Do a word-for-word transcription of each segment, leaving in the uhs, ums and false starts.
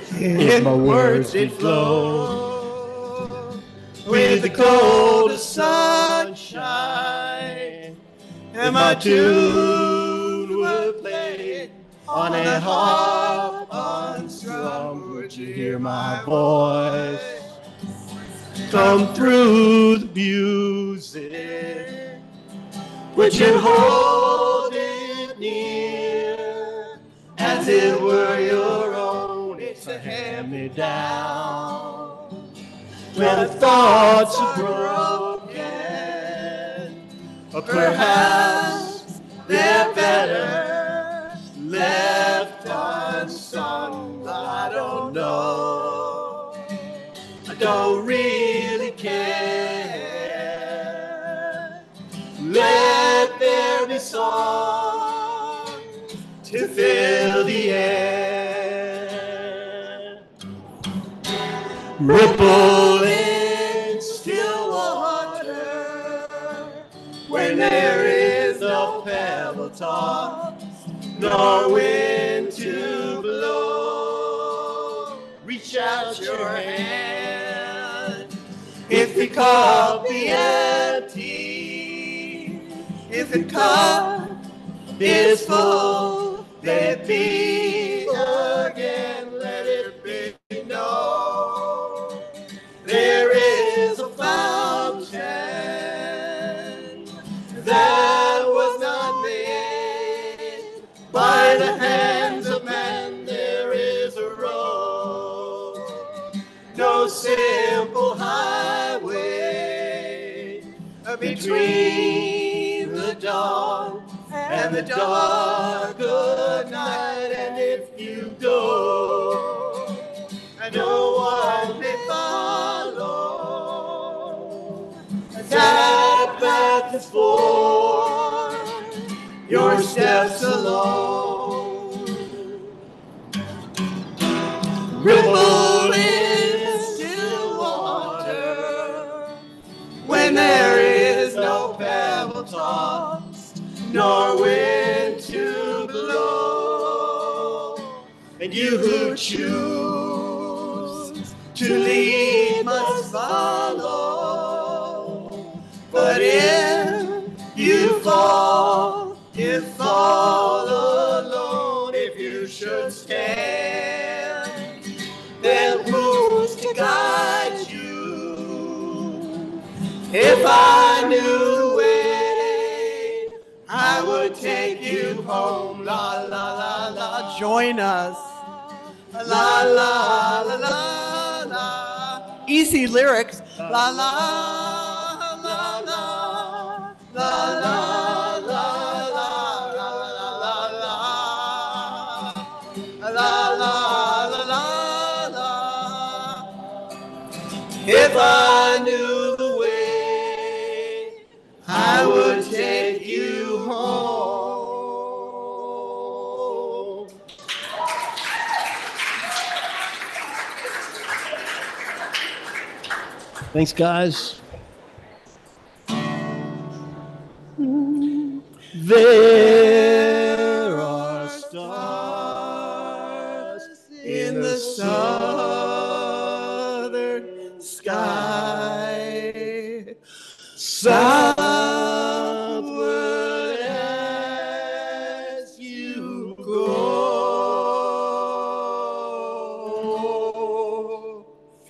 if my words did flow with the coldest sunshine, and my tune would play on a harp unstrung, would you hear my voice come through the music? Would you hold it near as it were your own? It's a hand-me-down. When the thoughts are broken, or perhaps they're better left unsung. I don't know. I don't really care. Let there be song to fill the air. Ripple in still water when there is no pebble tossed, nor wind to blow. Reach out your hand if the cup be empty. If the cup is full, let it be again, let it be known. There is a fountain that was not made by the hands of man. There is a road, no simple highway between the dawn and the dark of night. And if you go, no one may follow. That path is for your steps alone. Ripple in still water when there is no pebble tossed, nor wind to blow. And you who choose to lead must follow. But if you fall, you fall alone. If you should stand, then who's to guide you? If I knew the way, I would take you home. La la la la, join us. La la la la la. Easy lyrics. La la la la la la la la la la la la. If I knew the way, I would take you home. Thanks, guys. There are stars in the southern sky, southward as you go.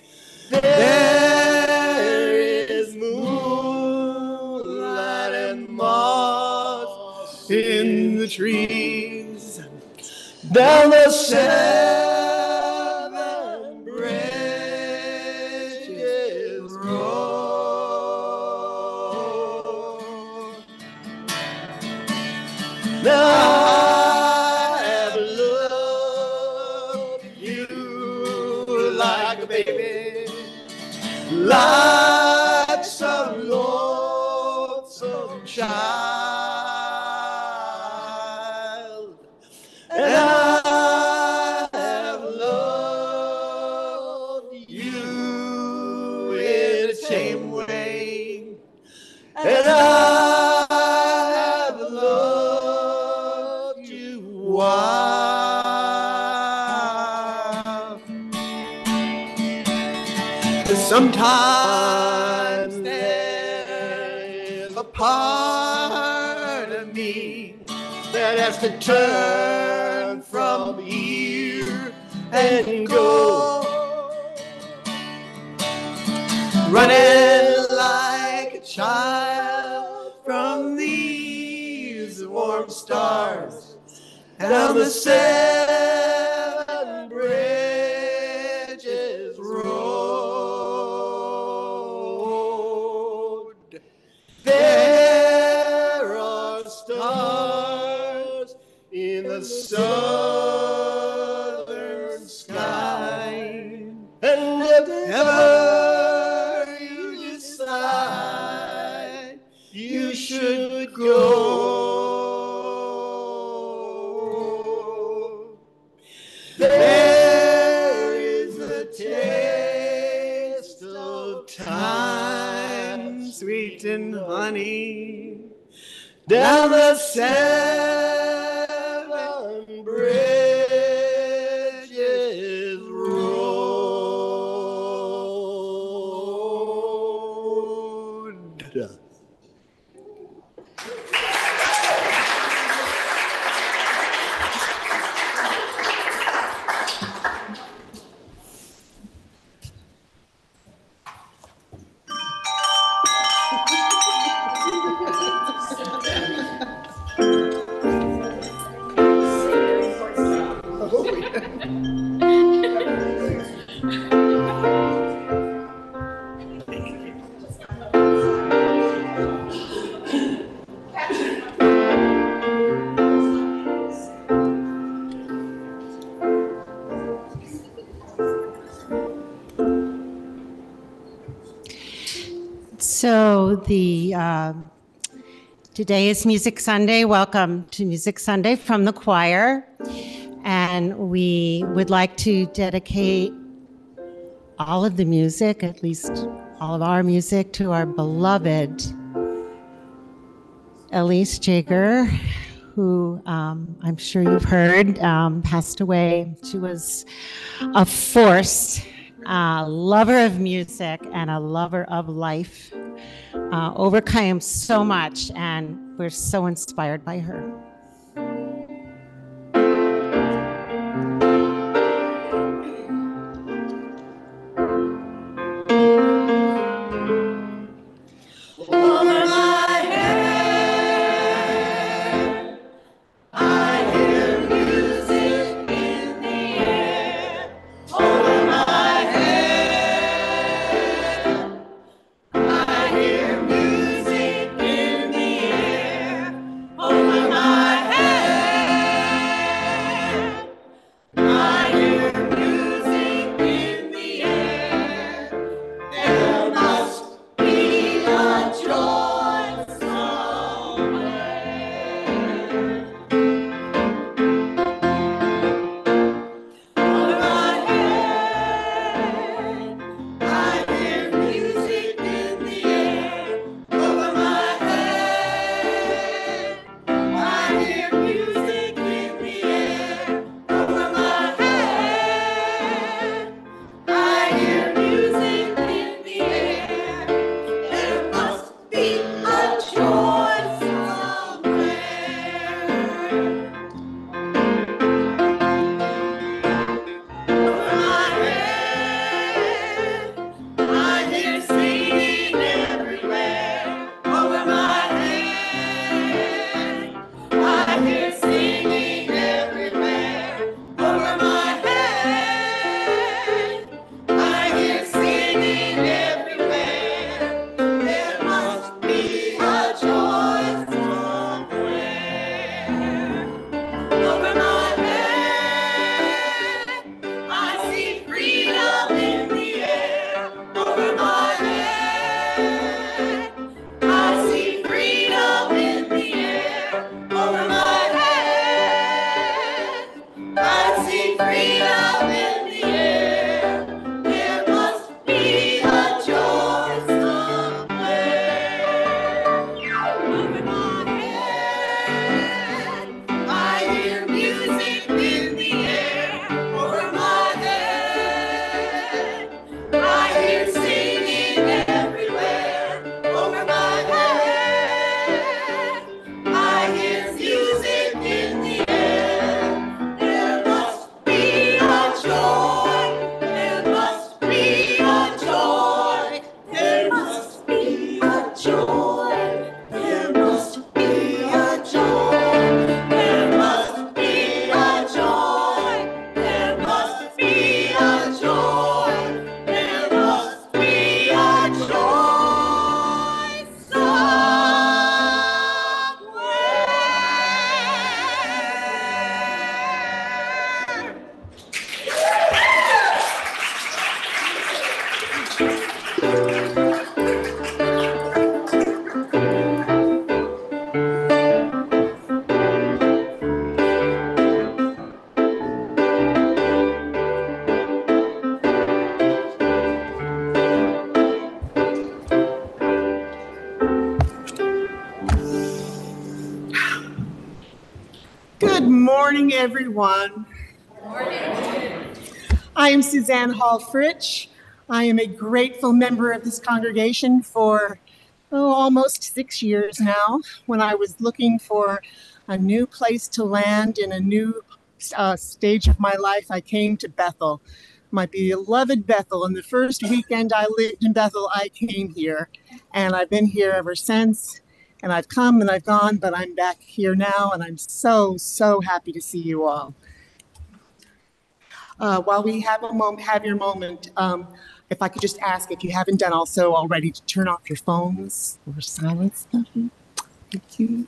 There is moonlight and moss in the trees, down the seven branches roll. Now I have loved you like a baby, like some lonesome child. And I have loved you in a tame way. And I have loved you wild. Sometimes there's a part of me that has to turn from here and go, running like a child from these warm stars down the Seven Bridges Road. There are stars in the southern sky, and if ever you decide you should go, there is the taste of time, sweet and honey, down the Seven Bridges Road. So the uh, today is Music Sunday. Welcome to Music Sunday from the choir. And we would like to dedicate all of the music, at least all of our music, to our beloved Elise Jager, who um, I'm sure you've heard um, passed away. She was a force, a lover of music and a lover of life, uh, overcame so much, and we're so inspired by her. Over my Good morning, everyone. Good morning. I am Suzanne Hall Fritsch. I am a grateful member of this congregation for oh, almost six years now. When I was looking for a new place to land in a new uh, stage of my life, I came to Bethel, my beloved Bethel. And the first weekend I lived in Bethel, I came here, and I've been here ever since. And I've come and I've gone, but I'm back here now, and I'm so, so happy to see you all. Uh, while we have a moment, have your moment, um, if I could just ask, if you haven't done also already, to turn off your phones or silence them. Thank you.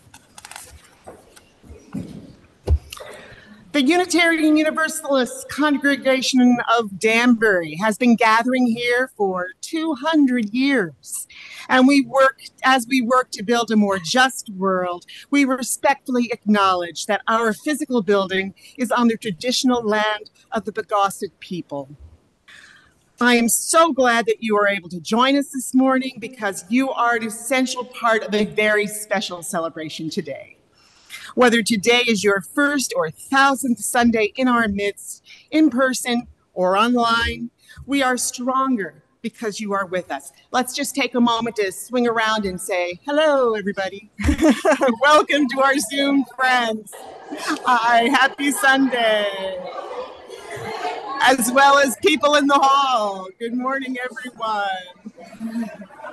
The Unitarian Universalist Congregation of Danbury has been gathering here for two hundred years. And we work, as we work to build a more just world, we respectfully acknowledge that our physical building is on the traditional land of the Pagosset people. I am so glad that you are able to join us this morning, because you are an essential part of a very special celebration today. Whether today is your first or thousandth Sunday in our midst, in person or online, we are stronger because you are with us. Let's just take a moment to swing around and say, hello, everybody. Welcome to our Zoom friends. Hi, happy Sunday. As well as people in the hall. Good morning, everyone.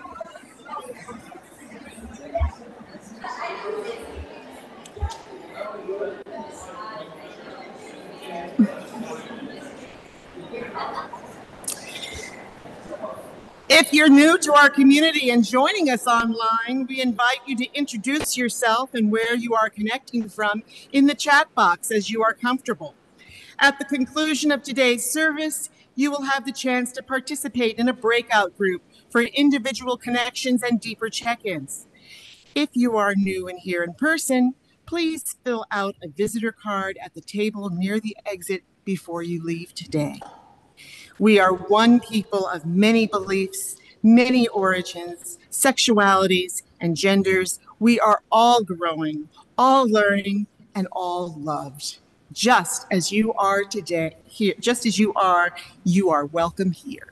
If you're new to our community and joining us online, we invite you to introduce yourself and where you are connecting from in the chat box as you are comfortable. At the conclusion of today's service, you will have the chance to participate in a breakout group for individual connections and deeper check-ins. If you are new and here in person, please fill out a visitor card at the table near the exit before you leave today. We are one people of many beliefs, many origins, sexualities, and genders. We are all growing, all learning, and all loved. Just as you are today, here, just as you are, you are welcome here.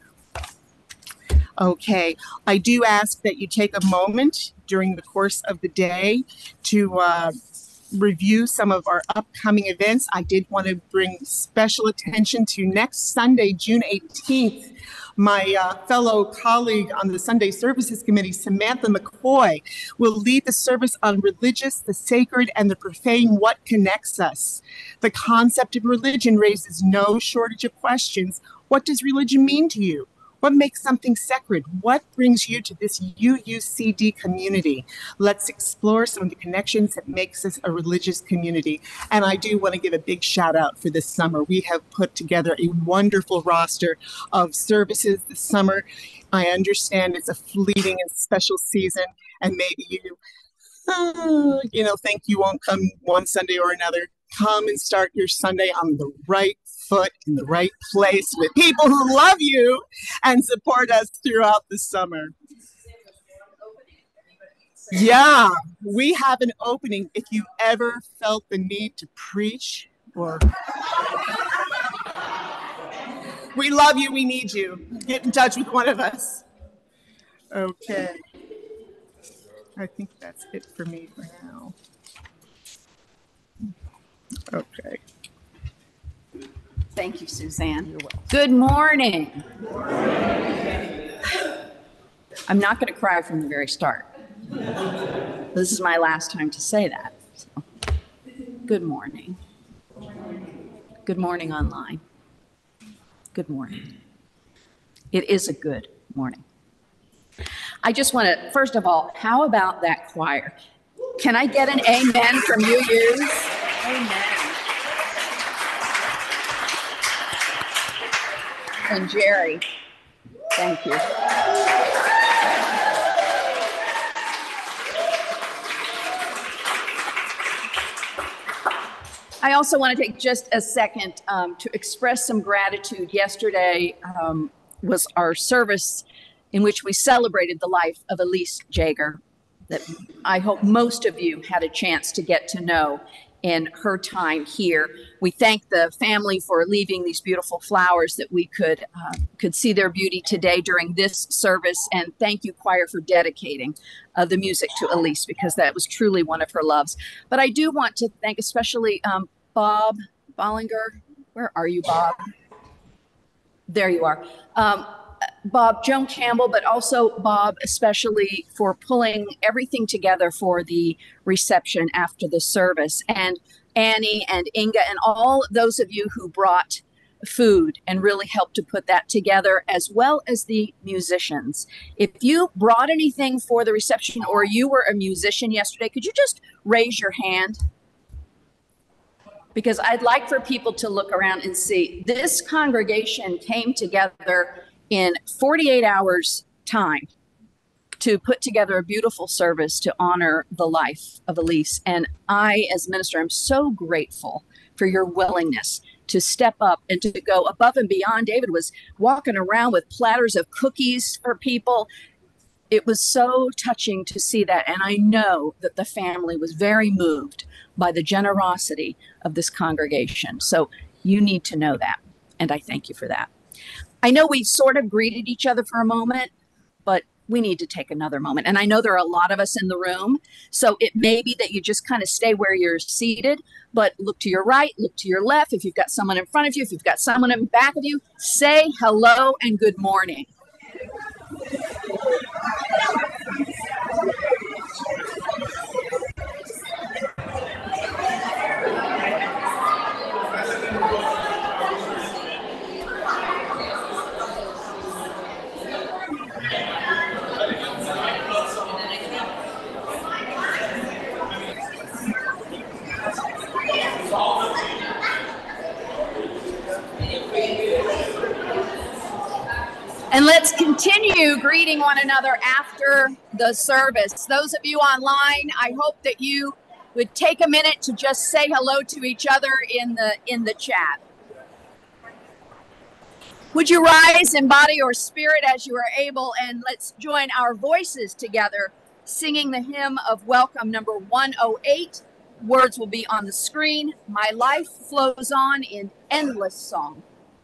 Okay, I do ask that you take a moment during the course of the day to uh, review some of our upcoming events. I did want to bring special attention to next Sunday, June eighteenth. My uh, fellow colleague on the Sunday Services Committee, Samantha McCoy, will lead the service on religious, the sacred, and the profane, what connects us. The concept of religion raises no shortage of questions. What does religion mean to you? What makes something sacred? What brings you to this U U C D community? Let's explore some of the connections that makes us a religious community. And I do want to give a big shout out for this summer. We have put together a wonderful roster of services this summer. I understand it's a fleeting and special season, and maybe you, uh, you know, think you won't come one Sunday or another. Come and start your Sunday on the right foot in the right place with people who love you and support us throughout the summer. Yeah, we have an opening if you ever felt the need to preach or... We love you, we need you. Get in touch with one of us. Okay. I think that's it for me for now. Okay. Thank you, Suzanne. Good morning. Good morning. I'm not going to cry from the very start. This is my last time to say that. So. Good morning. Good morning online. Good morning. It is a good morning. I just want to, first of all, how about that choir? Can I get an amen from you, yous? Amen. And Jerry, Thank you. I also want to take just a second um, to express some gratitude. Yesterday um, was our service in which we celebrated the life of Elise Jager, that I hope most of you had a chance to get to know in her time here. We thank the family for leaving these beautiful flowers that we could uh, could see their beauty today during this service. And thank you, choir, for dedicating uh, the music to Elise, because that was truly one of her loves. But I do want to thank especially um, Bob Bollinger. Where are you, Bob? There you are. Um, Bob, Joan Campbell, but also Bob especially for pulling everything together for the reception after the service, and Annie and Inga and all those of you who brought food and really helped to put that together, as well as the musicians. If you brought anything for the reception or you were a musician yesterday, could you just raise your hand? Because I'd like for people to look around and see this congregation came together in forty-eight hours time to put together a beautiful service to honor the life of Elise. And I, as minister, am so grateful for your willingness to step up and to go above and beyond. David was walking around with platters of cookies for people. It was so touching to see that. And I know that the family was very moved by the generosity of this congregation. So you need to know that. And I thank you for that. I know we sort of greeted each other for a moment, but we need to take another moment. And I know there are a lot of us in the room, so it may be that you just kind of stay where you're seated, but look to your right, look to your left. If you've got someone in front of you, if you've got someone in back of you, say hello and good morning. And let's continue greeting one another after the service. Those of you online, I hope that you would take a minute to just say hello to each other in the in the chat. Would you rise in body or spirit as you are able, and let's join our voices together singing the hymn of welcome number one oh eight. Words will be on the screen. My life flows on in endless song.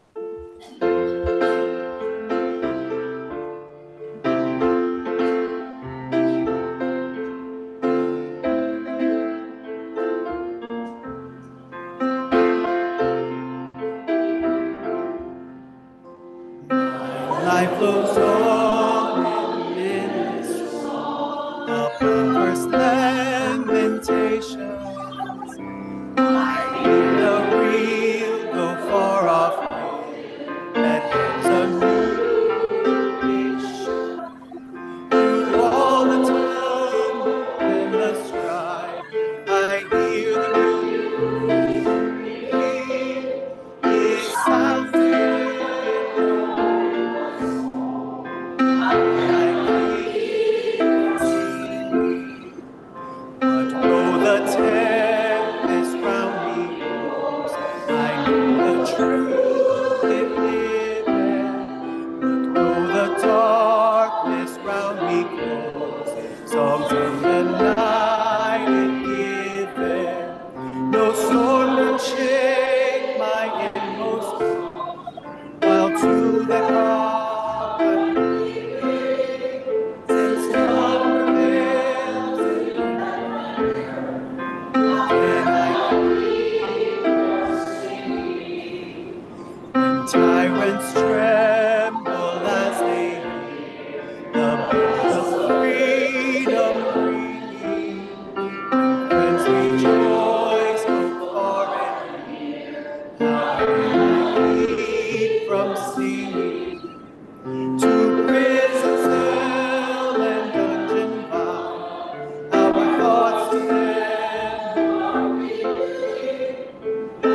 Life flows on in this song of first lamentations. I hear the real go far off that gives a new nation. Through all the time and the strife, I hear the real is out there.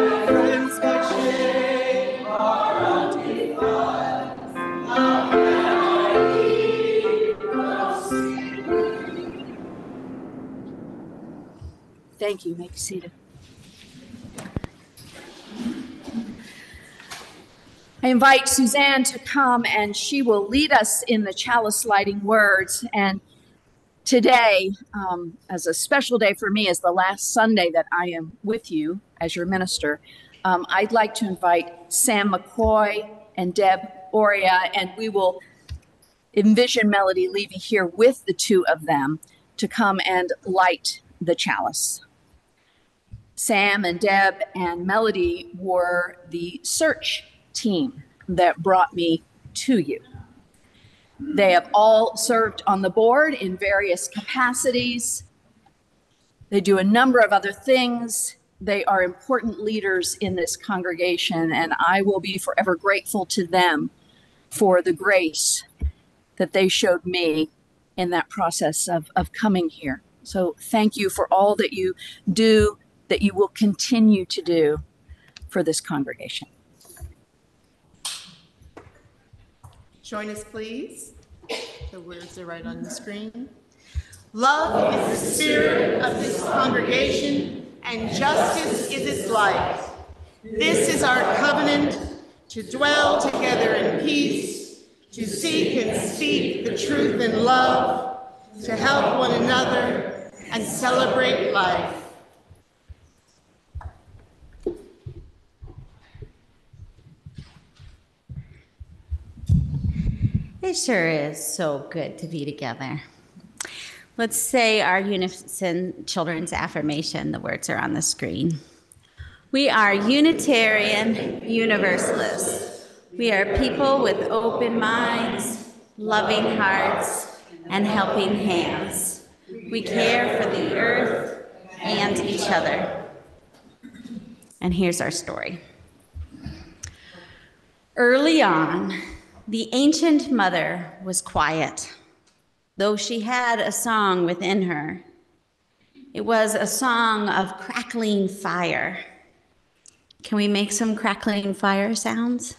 Friends by shame are undefiled. Thank you. You may be seated. I invite Suzanne to come, and she will lead us in the chalice lighting words. And today, um, as a special day for me, as the last Sunday that I am with you as your minister, um, I'd like to invite Sam McCoy and Deb Oria, and we will envision Melody Levy here with the two of them to come and light the chalice. Sam and Deb and Melody were the search team that brought me to you. They have all served on the board in various capacities. They do a number of other things. They are important leaders in this congregation, and I will be forever grateful to them for the grace that they showed me in that process of, of coming here. So thank you for all that you do, that you will continue to do for this congregation. Join us, please. The words are right on the screen. Love is the spirit of this congregation, and justice is its light. This is our covenant, to dwell together in peace, to seek and speak the truth in love, to help one another and celebrate life. It sure is so good to be together. Let's say our unison children's affirmation. The words are on the screen. We are Unitarian Universalists. We are people with open minds, loving hearts, and helping hands. We care for the earth and each other. And here's our story. Early on, the ancient mother was quiet, though she had a song within her. It was a song of crackling fire. Can we make some crackling fire sounds?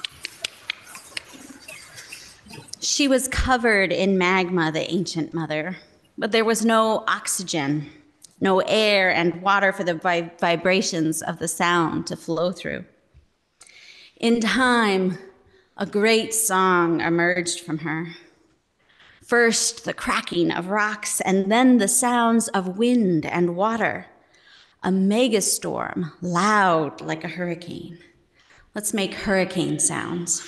She was covered in magma, the ancient mother, but there was no oxygen, no air and water for the vi- vibrations of the sound to flow through. In time, a great song emerged from her. First, the cracking of rocks, and then the sounds of wind and water. A megastorm, loud like a hurricane. Let's make hurricane sounds.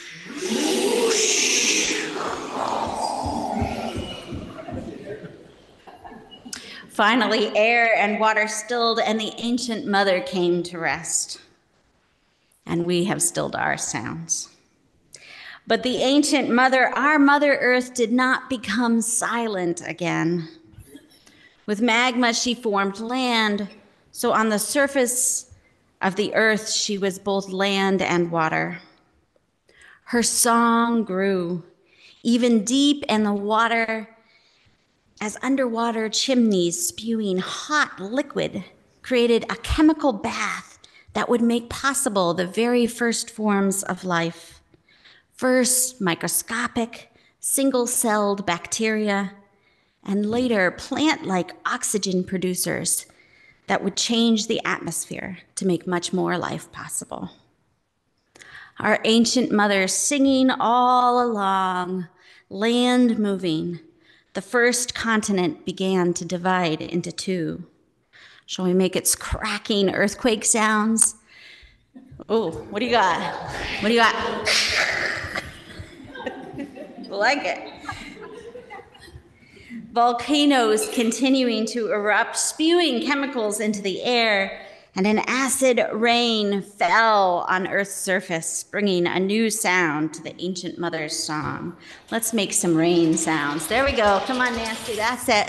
Finally, air and water stilled, and the ancient mother came to rest. And we have stilled our sounds. But the ancient mother, our Mother Earth, did not become silent again. With magma, she formed land, so on the surface of the earth, she was both land and water. Her song grew, even deep in the water, as underwater chimneys spewing hot liquid created a chemical bath that would make possible the very first forms of life. First, microscopic, single-celled bacteria, and later plant-like oxygen producers that would change the atmosphere to make much more life possible. Our ancient mother singing all along, land moving, the first continent began to divide into two. Shall we make its cracking earthquake sounds? Oh, what do you got? What do you got? Like it. Volcanoes continuing to erupt, spewing chemicals into the air, and an acid rain fell on Earth's surface, bringing a new sound to the ancient mother's song. Let's make some rain sounds. There we go. Come on, Nancy. That's it.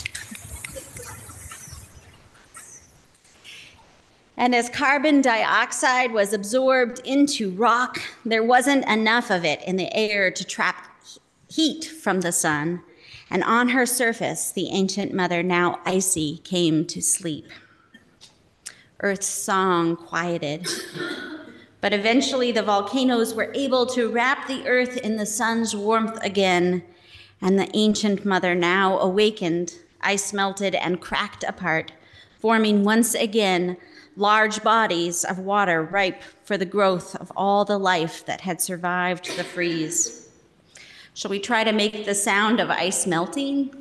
And as carbon dioxide was absorbed into rock, there wasn't enough of it in the air to trap heat from the sun, and on her surface, the ancient mother, now icy, came to sleep. Earth's song quieted, but eventually the volcanoes were able to wrap the earth in the sun's warmth again, and the ancient mother, now awakened, ice melted and cracked apart, forming once again large bodies of water ripe for the growth of all the life that had survived the freeze. Shall we try to make the sound of ice melting?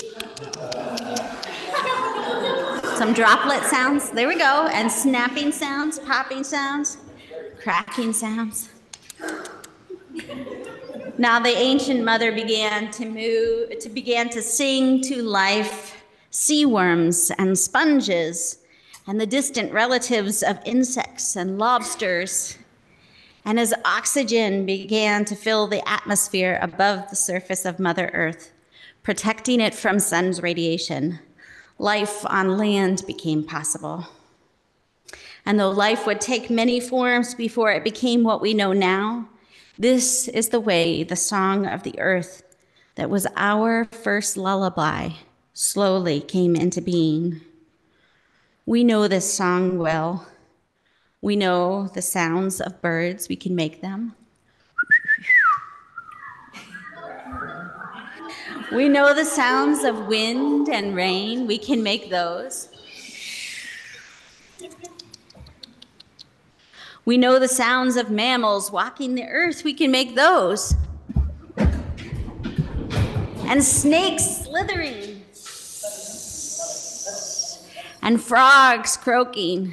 Some droplet sounds, there we go, and snapping sounds, popping sounds, cracking sounds. Now the ancient mother began to move, to began to sing to life, sea worms and sponges, and the distant relatives of insects and lobsters. And as oxygen began to fill the atmosphere above the surface of Mother Earth, protecting it from sun's radiation, life on land became possible. And though life would take many forms before it became what we know now, this is the way the song of the earth that was our first lullaby slowly came into being. We know this song well. We know the sounds of birds, we can make them. We know the sounds of wind and rain, we can make those. We know the sounds of mammals walking the earth, we can make those. And snakes slithering. And frogs croaking.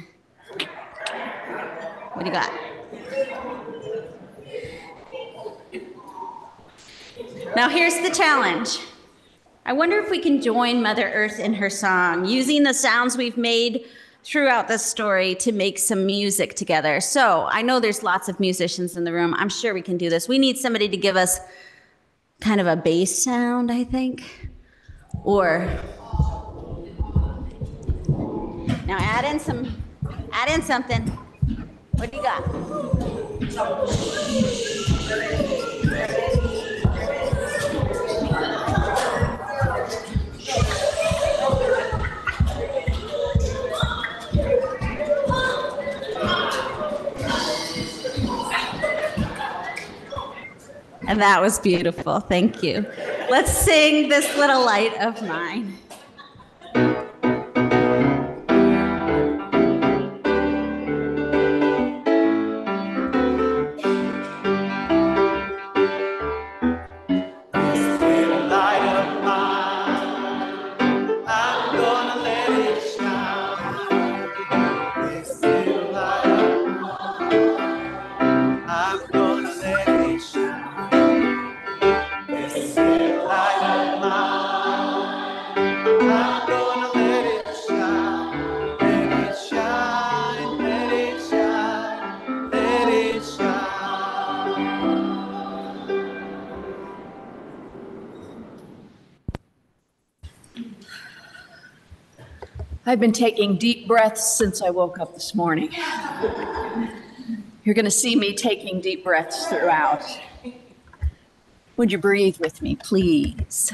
What do you got? Now here's the challenge. I wonder if we can join Mother Earth in her song, using the sounds we've made throughout the story to make some music together. So I know there's lots of musicians in the room. I'm sure we can do this. We need somebody to give us kind of a bass sound, I think. Or, now add in some, add in something. What do you got? And that was beautiful, thank you. Let's sing This Little Light of Mine. I've been taking deep breaths since I woke up this morning. You're going to see me taking deep breaths throughout. Would you breathe with me, please?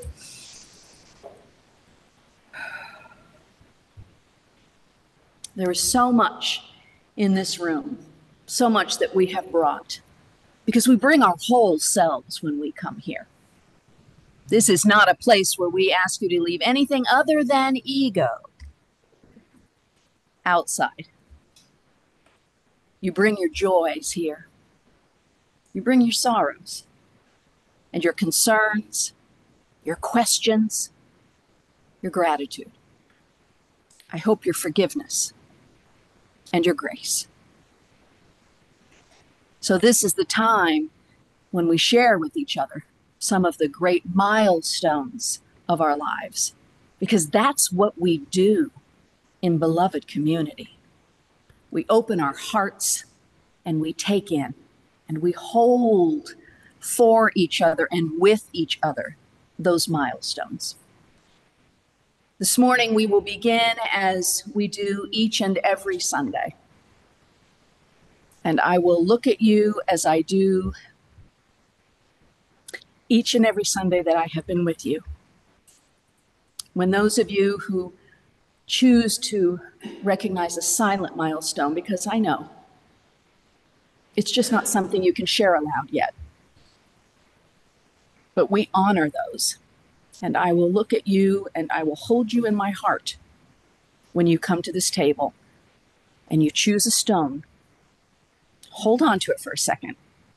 There is so much in this room, so much that we have brought, because we bring our whole selves when we come here. This is not a place where we ask you to leave anything other than ego outside. You bring your joys here. You bring your sorrows and your concerns, your questions, your gratitude. I hope your forgiveness and your grace. So this is the time when we share with each other some of the great milestones of our lives, because that's what we do in beloved community. We open our hearts and we take in and we hold for each other and with each other those milestones. This morning we will begin as we do each and every Sunday. And I will look at you as I do each and every Sunday that I have been with you. When those of you who choose to recognize a silent milestone, because I know it's just not something you can share aloud yet. But we honor those. And I will look at you and I will hold you in my heart when you come to this table and you choose a stone, hold on to it for a second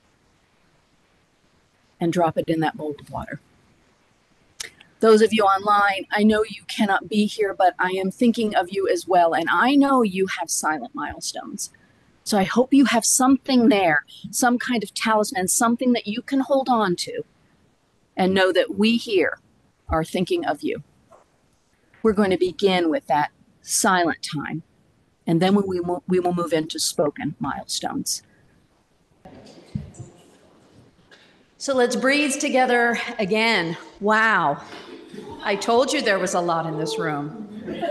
and drop it in that bowl of water. Those of you online, I know you cannot be here, but I am thinking of you as well. And I know you have silent milestones. So I hope you have something there, some kind of talisman, something that you can hold on to and know that we here are thinking of you. We're going to begin with that silent time, and then we will, we will move into spoken milestones. So let's breathe together again. Wow. I told you there was a lot in this room.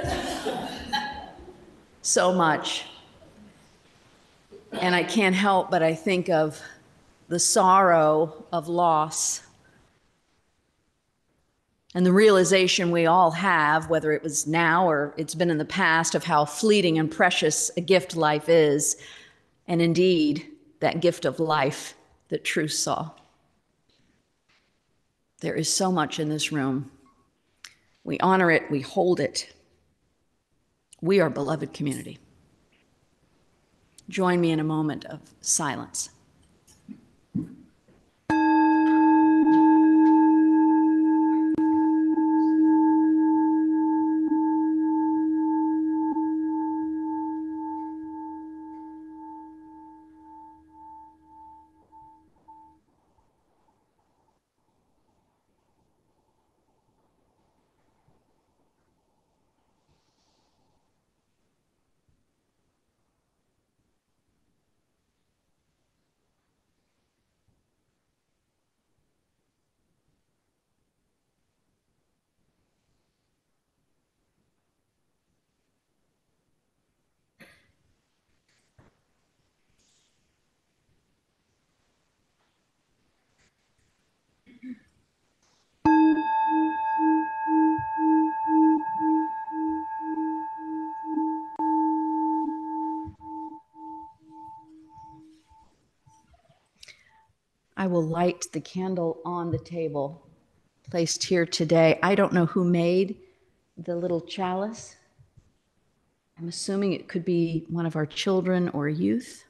So much. And I can't help but I think of the sorrow of loss and the realization we all have, whether it was now or it's been in the past, of how fleeting and precious a gift life is, and indeed that gift of life that Truce saw. There is so much in this room. We honor it, we hold it. We are beloved community. Join me in a moment of silence. I will light the candle on the table placed here today. I don't know who made the little chalice. I'm assuming it could be one of our children or youth.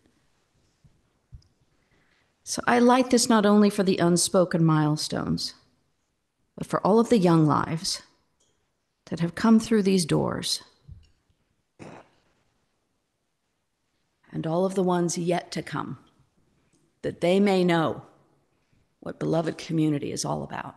So I light this not only for the unspoken milestones, but for all of the young lives that have come through these doors, and all of the ones yet to come, that they may know what beloved community is all about.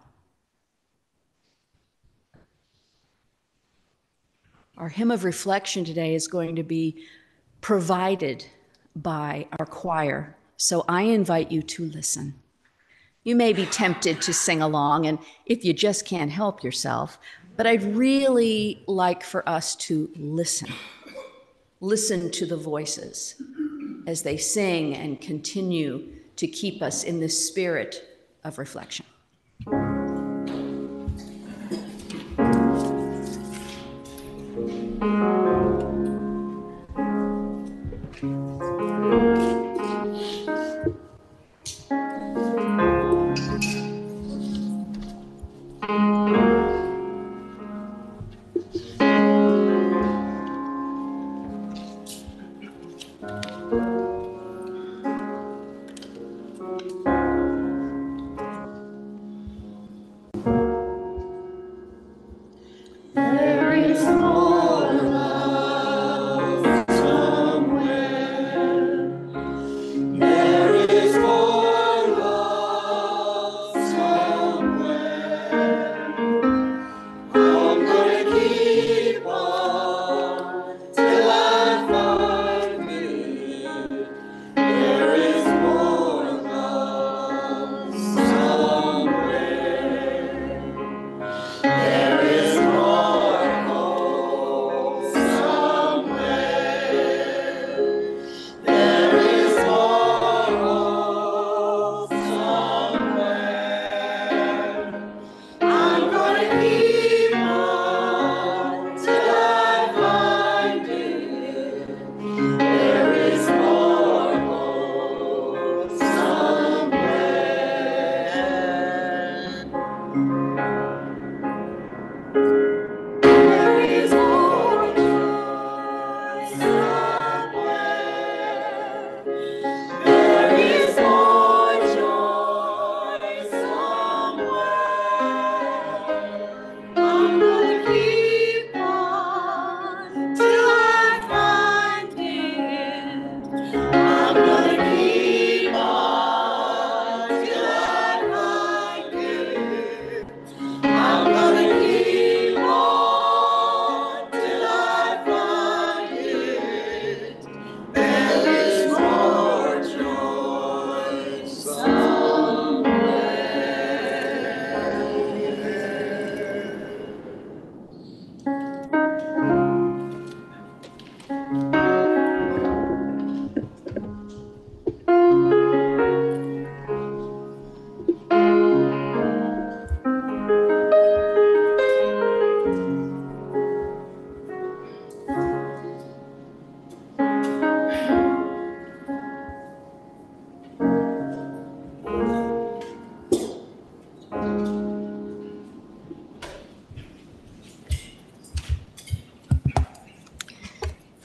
Our hymn of reflection today is going to be provided by our choir, so I invite you to listen. You may be tempted to sing along, and if you just can't help yourself, but I'd really like for us to listen. Listen to the voices as they sing and continue to keep us in this spirit of reflection.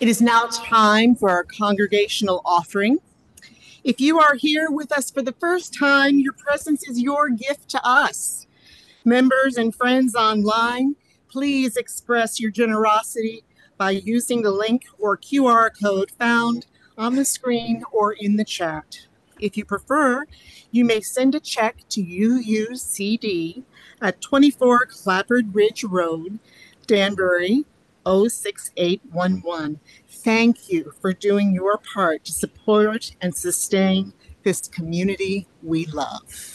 It is now time for our congregational offering. If you are here with us for the first time, your presence is your gift to us. Members and friends online, please express your generosity by using the link or Q R code found on the screen or in the chat. If you prefer, you may send a check to U U C D at twenty-four Clapboard Ridge Road, Danbury, oh six eight one one. Thank you for doing your part to support and sustain this community we love.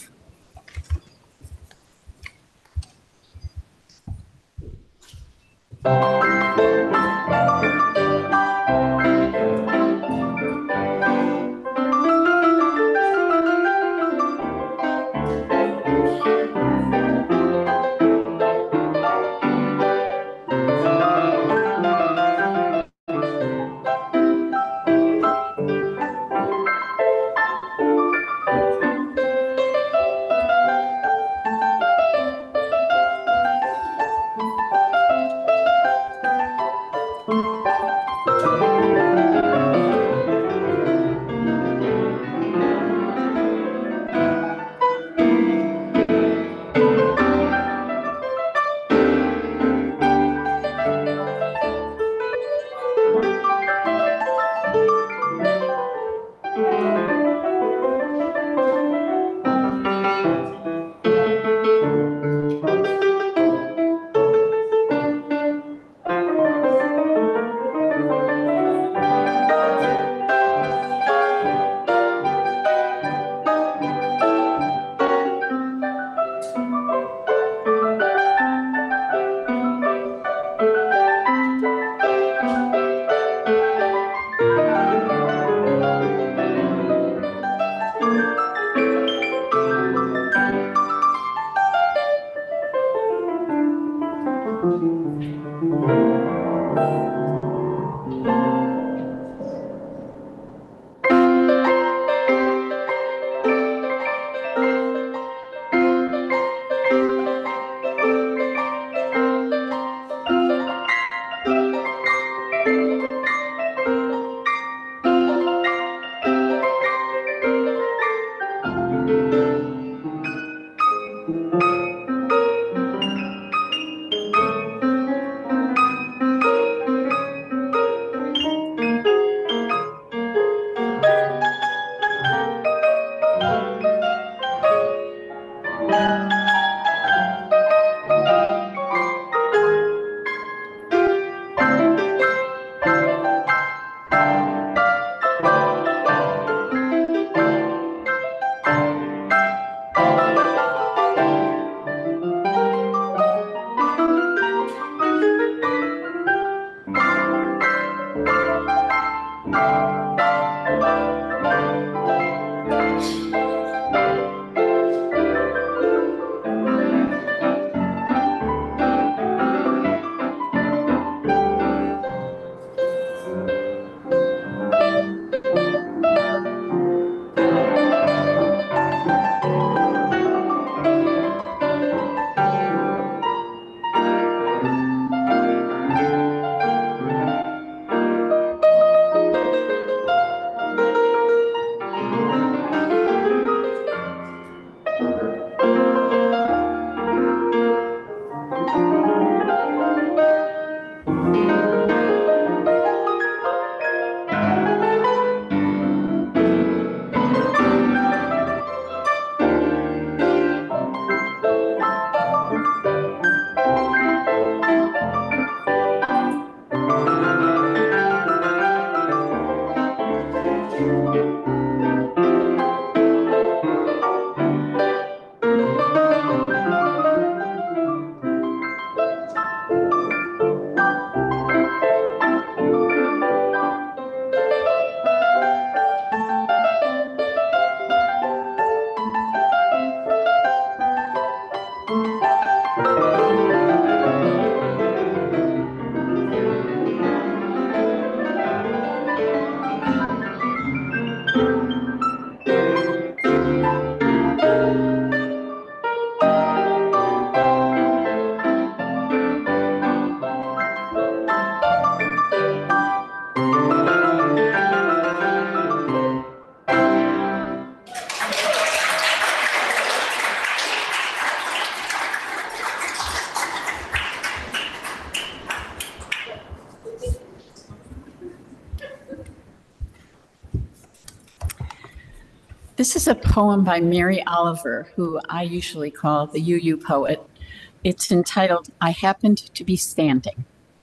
This is a poem by Mary Oliver, who I usually call the U U poet. It's entitled, I Happened to Be Standing.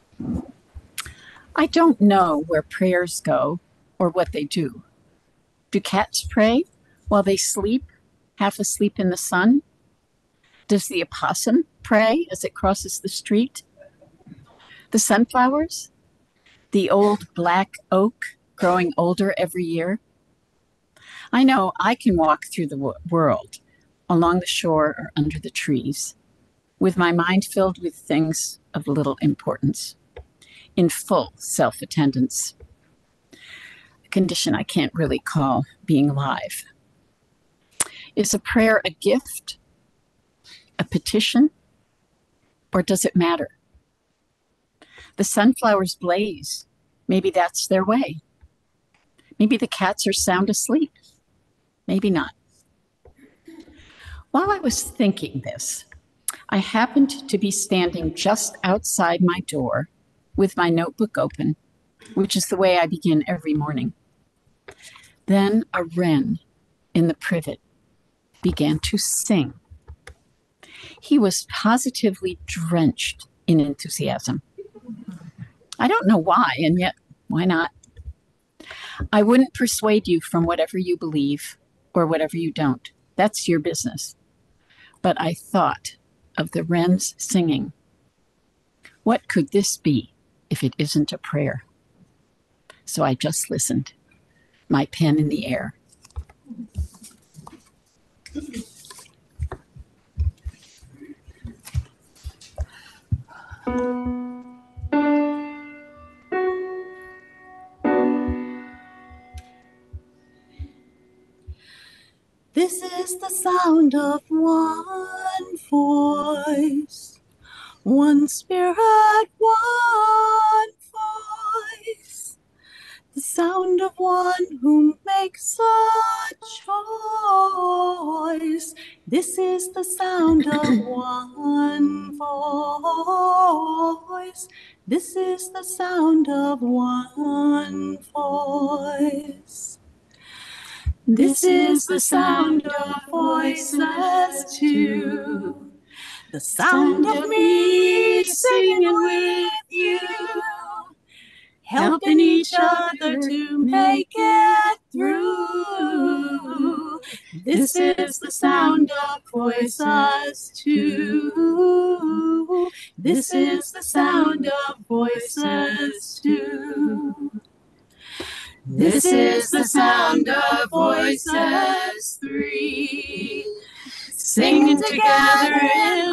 I don't know where prayers go or what they do. Do cats pray while they sleep, half asleep in the sun? Does the opossum pray as it crosses the street? The sunflowers? The old black oak growing older every year? I know I can walk through the wo- world, along the shore or under the trees, with my mind filled with things of little importance, in full self-attendance, a condition I can't really call being alive. Is a prayer a gift, a petition, or does it matter? The sunflowers blaze. Maybe that's their way. Maybe the cats are sound asleep. Maybe not. While I was thinking this, I happened to be standing just outside my door with my notebook open, which is the way I begin every morning. Then a wren in the privet began to sing. He was positively drenched in enthusiasm. I don't know why, and yet, why not? I wouldn't persuade you from whatever you believe or whatever you don't. That's your business. But I thought of the wrens singing. What could this be if it isn't a prayer? So I just listened, my pen in the air. This is the sound of one voice, one spirit, one voice. The sound of one who makes a choice. This is the sound of one voice. This is the sound of one voice. This is the sound of voices too. The sound of me singing with you, helping each other to make it through. This is the sound of voices too. This is the sound of voices too. This is the sound of voices three, singing together in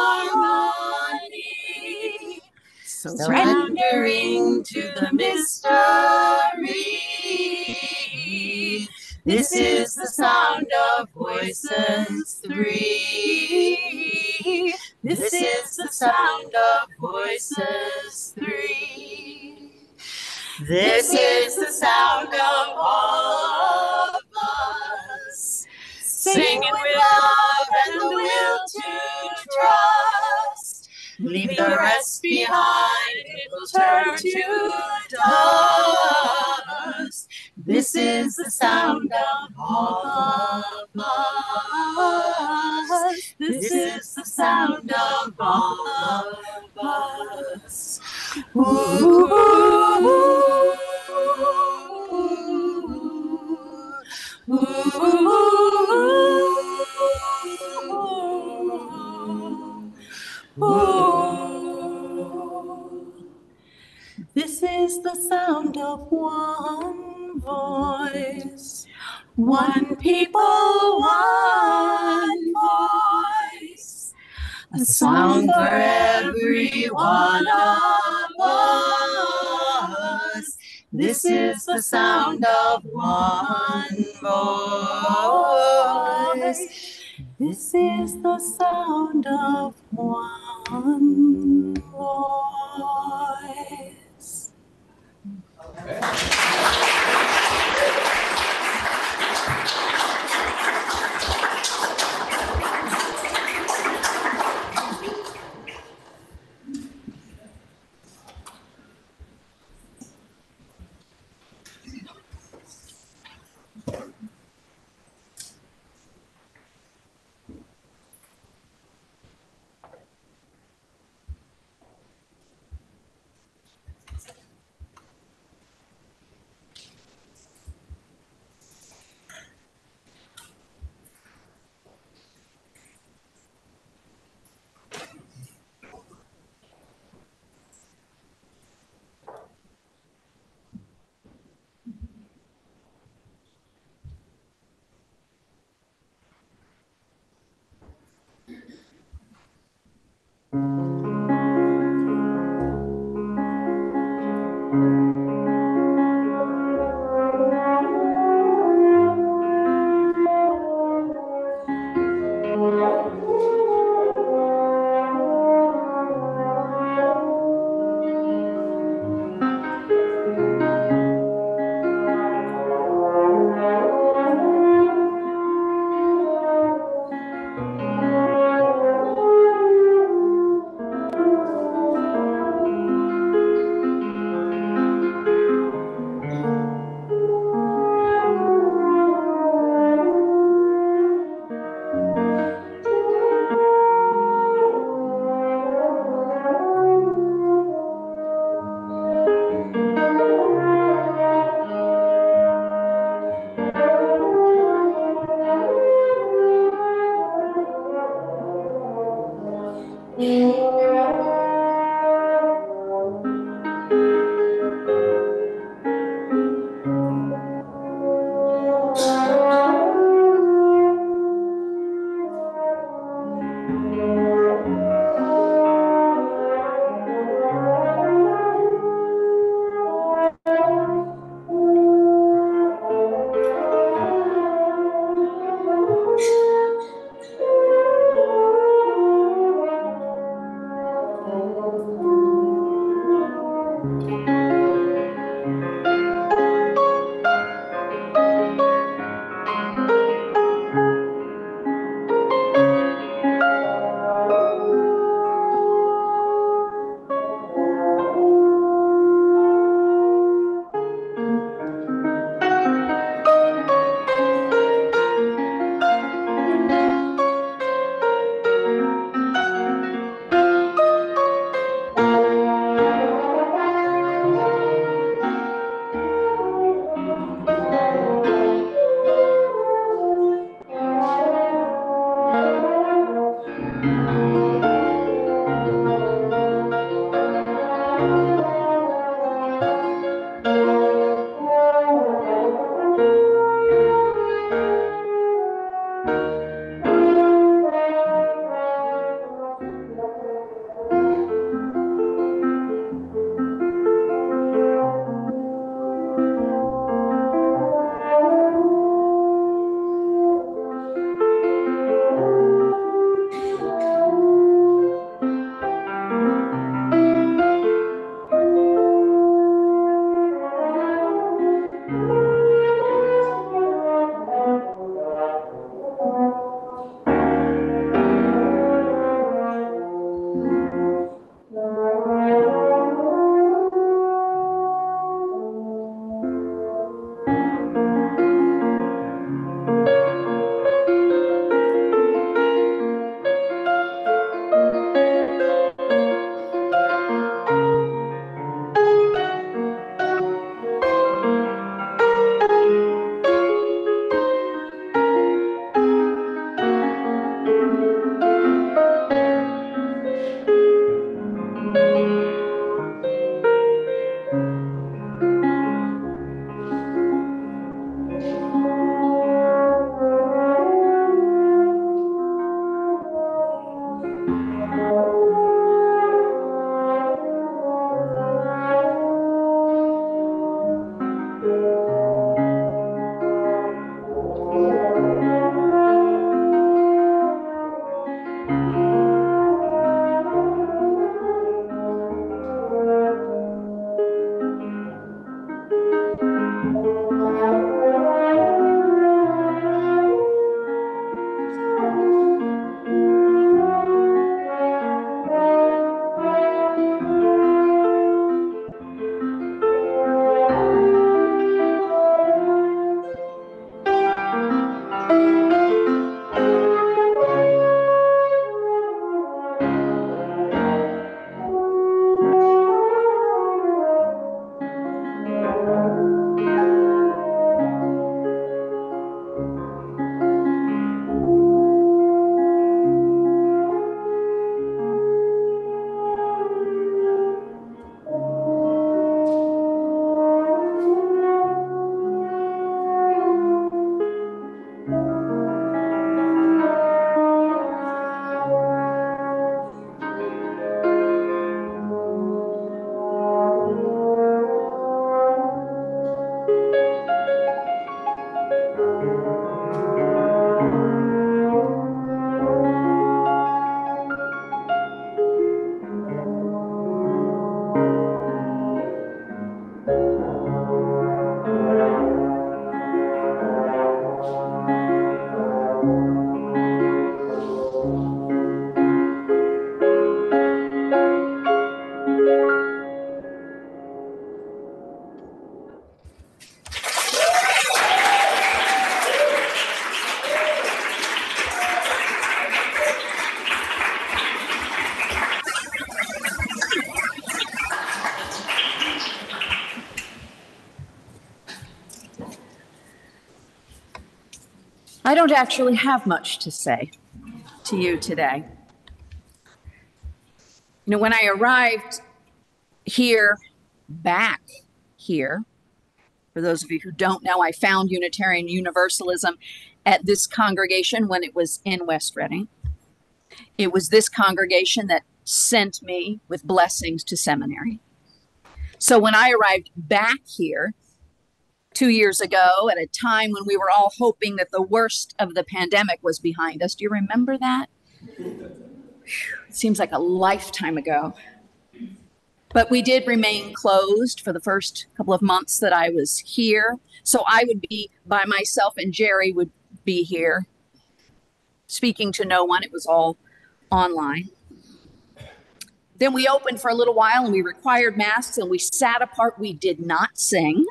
harmony, surrendering to the mystery. This is the sound of voices three. This is the sound of voices three. This is the sound of all of us, singing with love and the will to trust. Leave the rest behind, it will turn to dust. This is the sound of all of us. This is the sound of all of us. Ooh, ooh, ooh, ooh. This is the sound of one voice, one people, one voice, a song for every one of us. This is the sound of one voice. This is the sound of one voice. I don't actually have much to say to you today. You know, when I arrived here, back here, for those of you who don't know, I found Unitarian Universalism at this congregation when it was in West Reading. It was this congregation that sent me with blessings to seminary. So when I arrived back here two years ago at a time when we were all hoping that the worst of the pandemic was behind us, do you remember that? It seems like a lifetime ago. But we did remain closed for the first couple of months that I was here. So I would be by myself and Jerry would be here speaking to no one. It was all online. Then we opened for a little while and we required masks and we sat apart. We did not sing.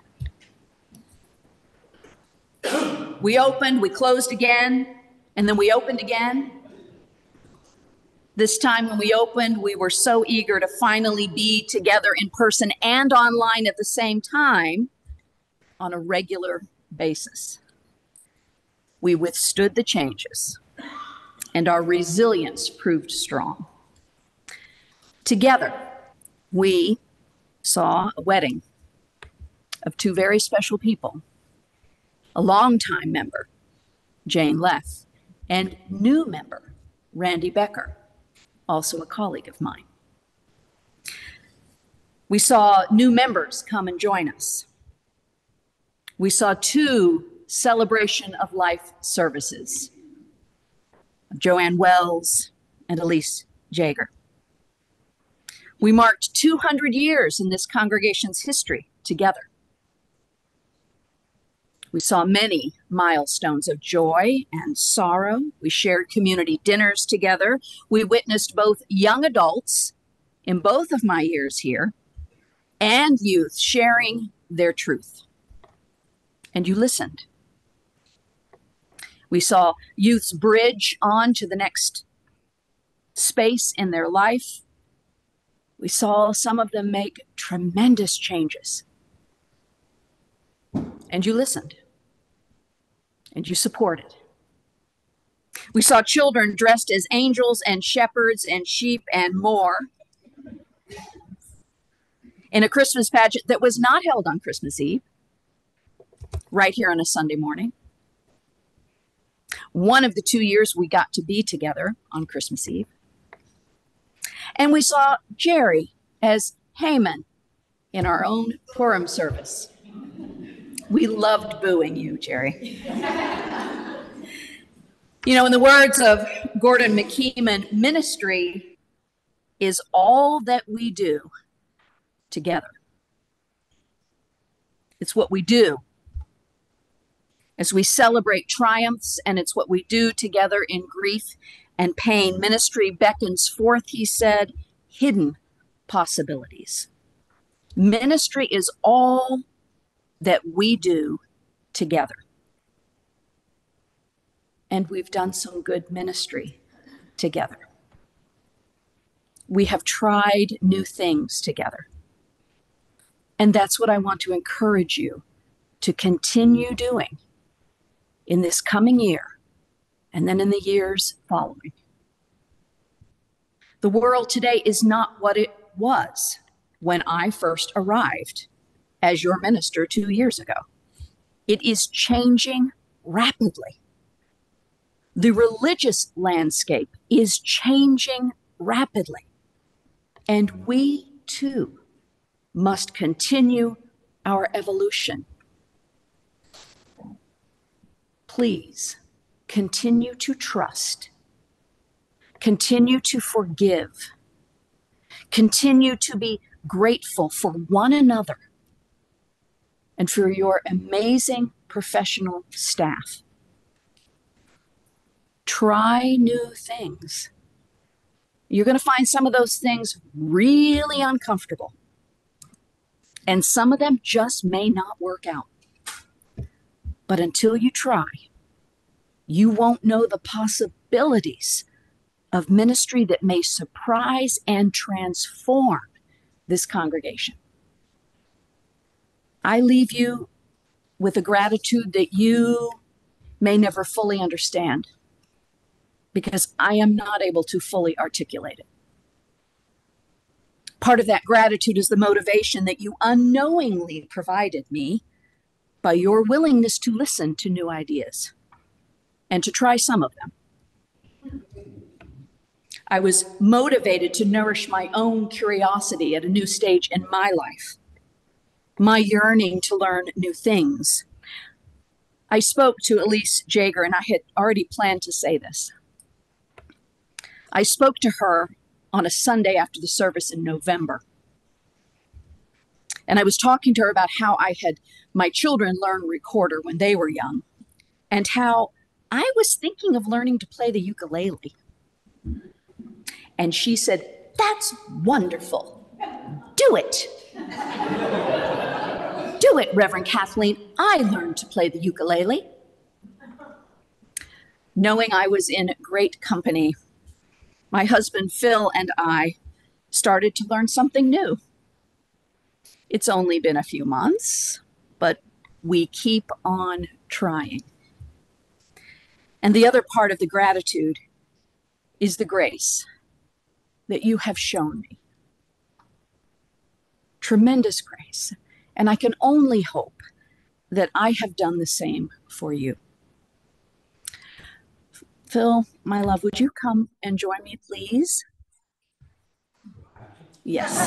We opened, we closed again, and then we opened again. This time when we opened, we were so eager to finally be together in person and online at the same time on a regular basis. We withstood the changes, and our resilience proved strong. Together, we saw a wedding of two very special people, a longtime member, Jane Leff, and new member, Randy Becker, also a colleague of mine. We saw new members come and join us. We saw two celebration of life services, Joanne Wells and Elise Jaeger. We marked two hundred years in this congregation's history together. We saw many milestones of joy and sorrow. We shared community dinners together. We witnessed both young adults in both of my years here and youth sharing their truth. And you listened. We saw youths bridge on to the next space in their life. We saw some of them make tremendous changes. And you listened. And you supported. We saw children dressed as angels and shepherds and sheep and more in a Christmas pageant that was not held on Christmas Eve, right here on a Sunday morning. One of the two years we got to be together on Christmas Eve. And we saw Jerry as Haman in our own Purim service. We loved booing you, Jerry. You know, in the words of Gordon McKeeman, ministry is all that we do together. It's what we do as we celebrate triumphs, and it's what we do together in grief and pain. Ministry beckons forth, he said, hidden possibilities. Ministry is all that we do together. And we've done some good ministry together. We have tried new things together. And that's what I want to encourage you to continue doing in this coming year and then in the years following. The world today is not what it was when I first arrived as your minister two years ago. It is changing rapidly. The religious landscape is changing rapidly. And we too must continue our evolution. Please continue to trust, continue to forgive, continue to be grateful for one another and for your amazing professional staff. Try new things. You're going to find some of those things really uncomfortable, and some of them just may not work out. But until you try, you won't know the possibilities of ministry that may surprise and transform this congregation. I leave you with a gratitude that you may never fully understand, because I am not able to fully articulate it. Part of that gratitude is the motivation that you unknowingly provided me by your willingness to listen to new ideas and to try some of them. I was motivated to nourish my own curiosity at a new stage in my life, my yearning to learn new things. I spoke to Elise Jager, and I had already planned to say this. I spoke to her on a Sunday after the service in November. And I was talking to her about how I had my children learn recorder when they were young, and how I was thinking of learning to play the ukulele. And she said, "That's wonderful. Do it. Do it, Reverend Kathleen. I learned to play the ukulele." Knowing I was in great company, my husband Phil and I started to learn something new. It's only been a few months, but we keep on trying. And the other part of the gratitude is the grace that you have shown me. Tremendous grace. And I can only hope that I have done the same for you. Phil, my love, would you come and join me, please? Yes.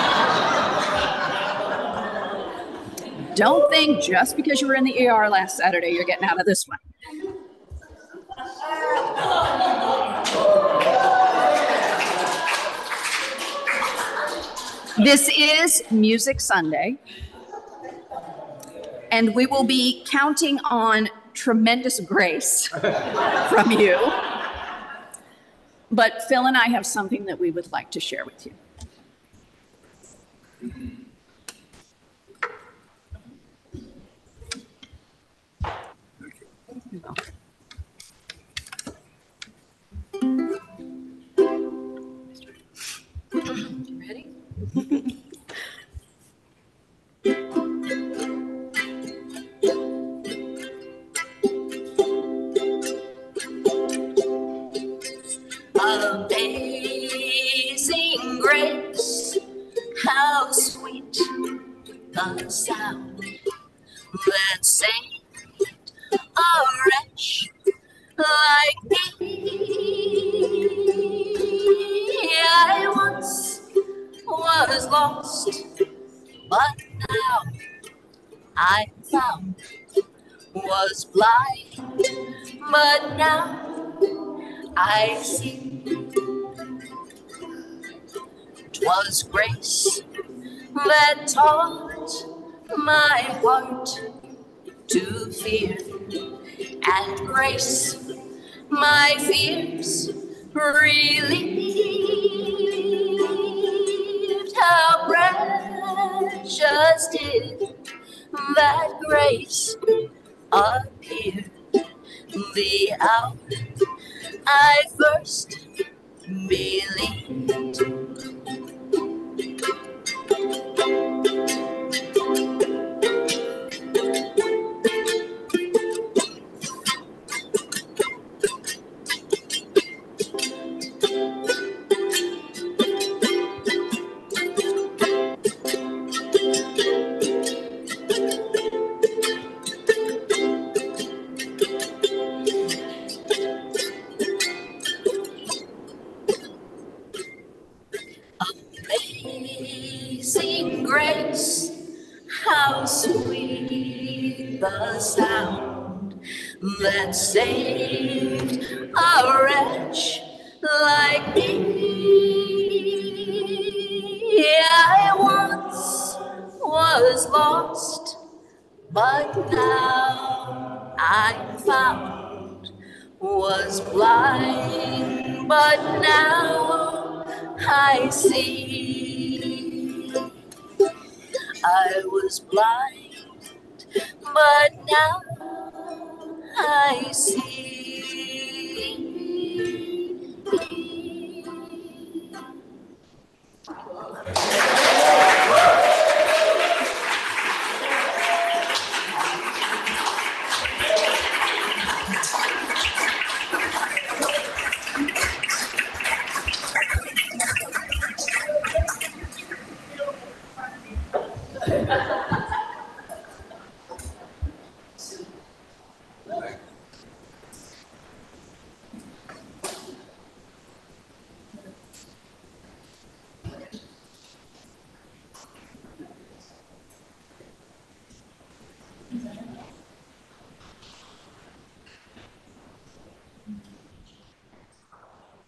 Don't think just because you were in the E R last Saturday, you're getting out of this one. This is Music Sunday, and we will be counting on tremendous grace from you. But Phil and I have something that we would like to share with you. You ready? Amazing grace, how sweet the sound that saved a wretch like me. I once was lost, but now I found. Was blind, but now I see. 'Twas grace that taught my heart to fear, and grace my fears relieved. How precious did that grace appear the hour I first believed. Amazing grace, how sweet the sound that saved a wretch like me. I once was lost, but now I'm found. Was blind, but now I see. I was blind, but now I see.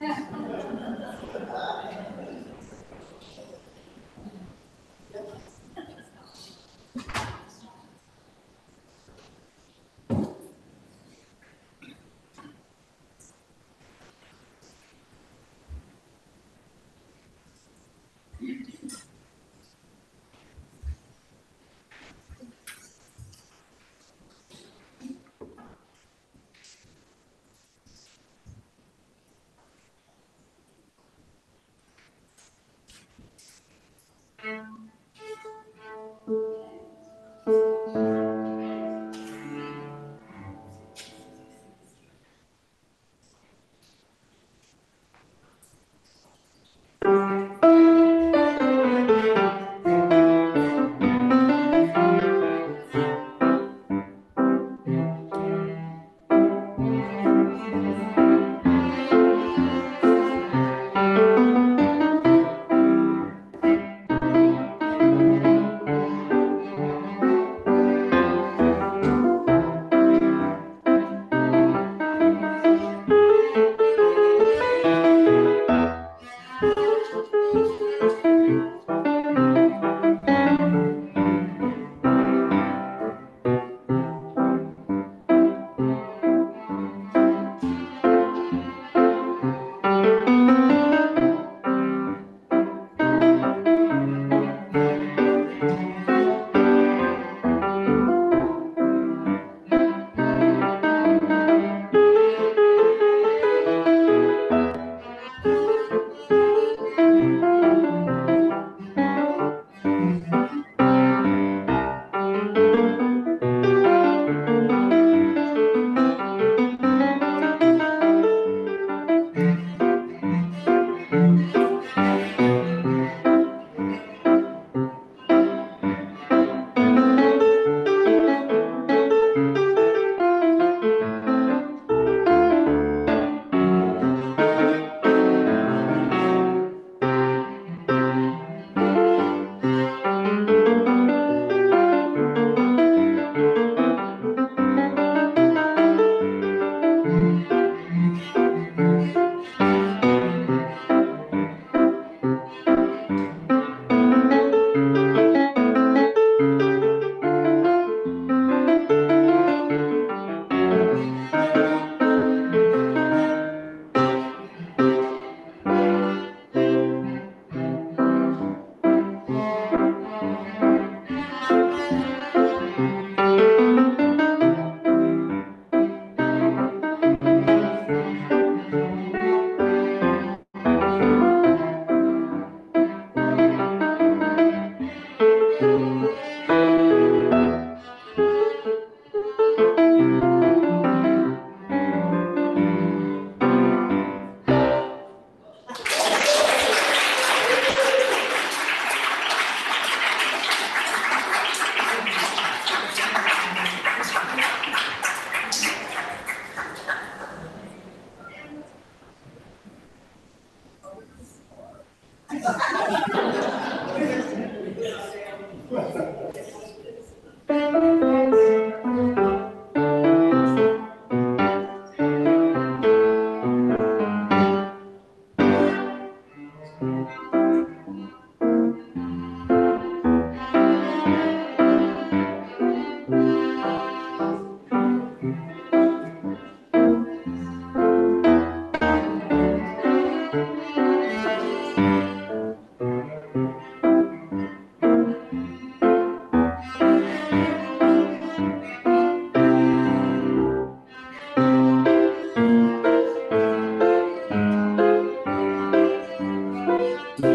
Thank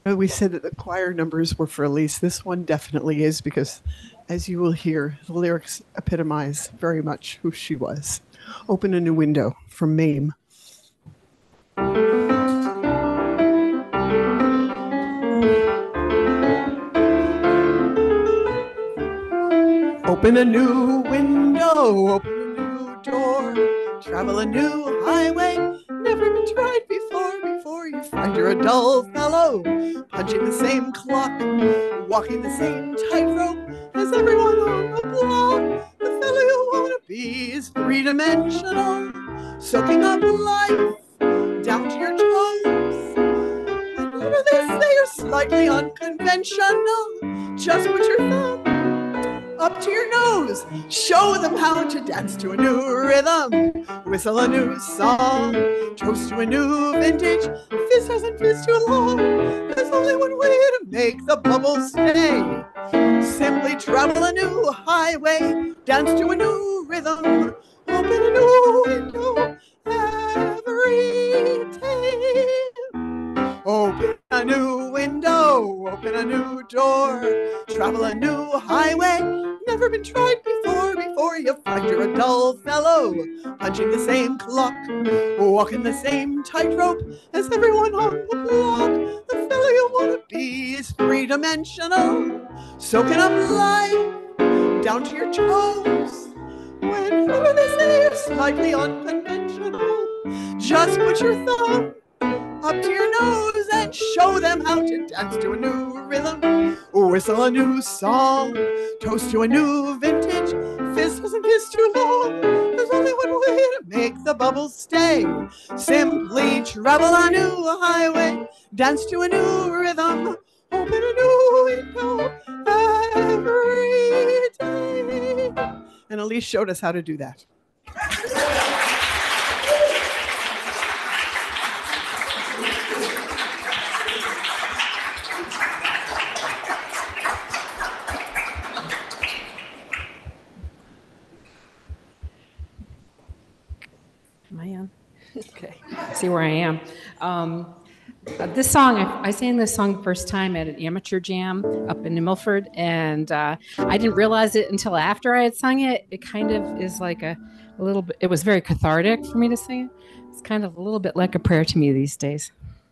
We said that the choir numbers were for Elise. This one definitely is because, as you will hear, the lyrics epitomize very much who she was. Open a New Window from Mame. Open a new window, open a new door, travel a new highway, never been tried before, before you find you're a dull fellow, punching the same clock, walking the same tightrope as everyone on the block. The fellow you want to be is three-dimensional, soaking up life down to your toes. Whenever they say you're slightly unconventional, just put your thumb up to your nose, show them how to dance to a new rhythm, whistle a new song, toast to a new vintage, fizz hasn't fizzed too long, there's only one way to make the bubbles stay, simply travel a new highway, dance to a new rhythm, open a new window every day. Open a new window, open a new door, travel a new highway, never been tried before, before you find you're a dull fellow, punching the same clock, walking the same tightrope as everyone on the block. The fellow you want to be is three-dimensional, soaking up life down to your toes. Whenever they say you're slightly unconventional, just put your thumb up to your nose and show them how to dance to a new rhythm, whistle a new song, toast to a new vintage, fizz doesn't fizz too long, there's only one way to make the bubbles stay, simply travel a new highway, dance to a new rhythm, open a new window every day. And Elise showed us how to do that. Am I on? Okay, see where I am. Um, uh, this song, I, I sang this song the first time at an amateur jam up in New Milford, and uh, I didn't realize it until after I had sung it. It kind of is like a, a little bit, it was very cathartic for me to sing it. It's kind of a little bit like a prayer to me these days.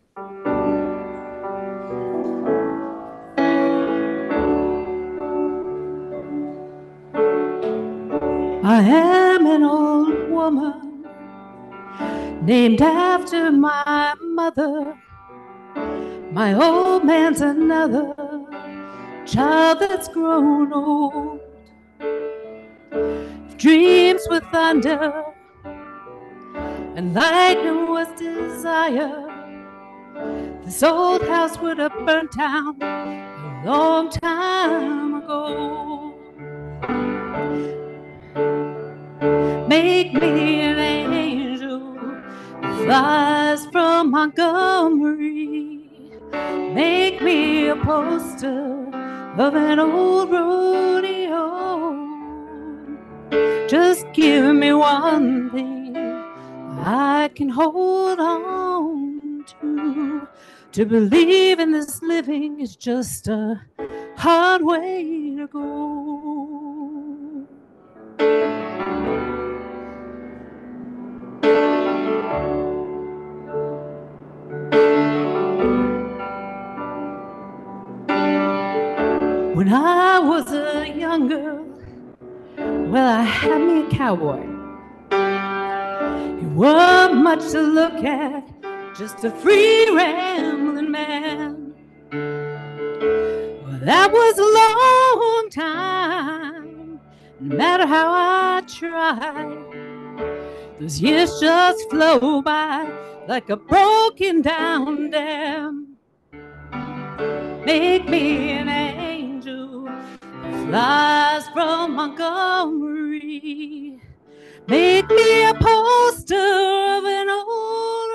I am an old woman named after my mother. My old man's another child that's grown old. Dreams with thunder and lightning was desire. This old house would have burnt down a long time ago. Make me an angel that flies from Montgomery. Make me a poster of an old rodeo. Just give me one thing I can hold on to. To believe in this living is just a hard way to go. When I was a young girl, well, I had me a cowboy. He wasn't much to look at, just a free rambling man. Well, that was a long time, no matter how I tried. Those years just flow by like a broken down dam. Make me an angel that flies from Montgomery. Make me a poster of an old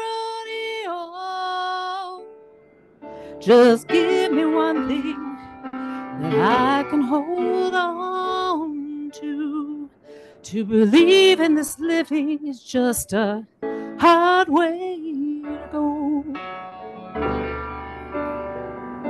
rodeo. Just give me one thing that I can hold on to. To believe in this living is just a hard way to go.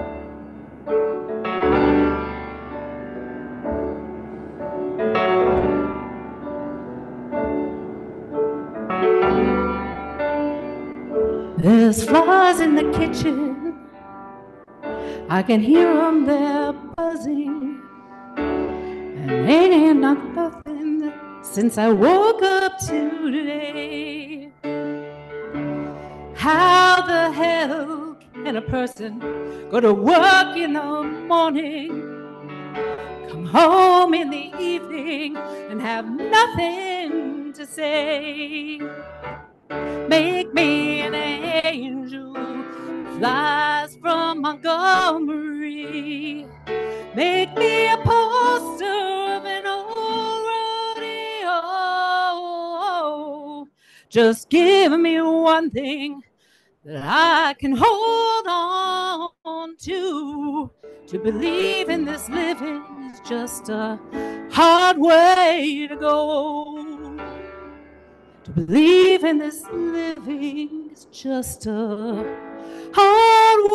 There's flies in the kitchen. I can hear them there buzzing. And ain't ain't not nothing since I woke up today. How the hell can a person go to work in the morning, come home in the evening, and have nothing to say? Make me an angel, flies from Montgomery. Make me a poster of an old rodeo. Just give me one thing that I can hold on to. To believe in this living is just a hard way to go. To believe in this living is just a hard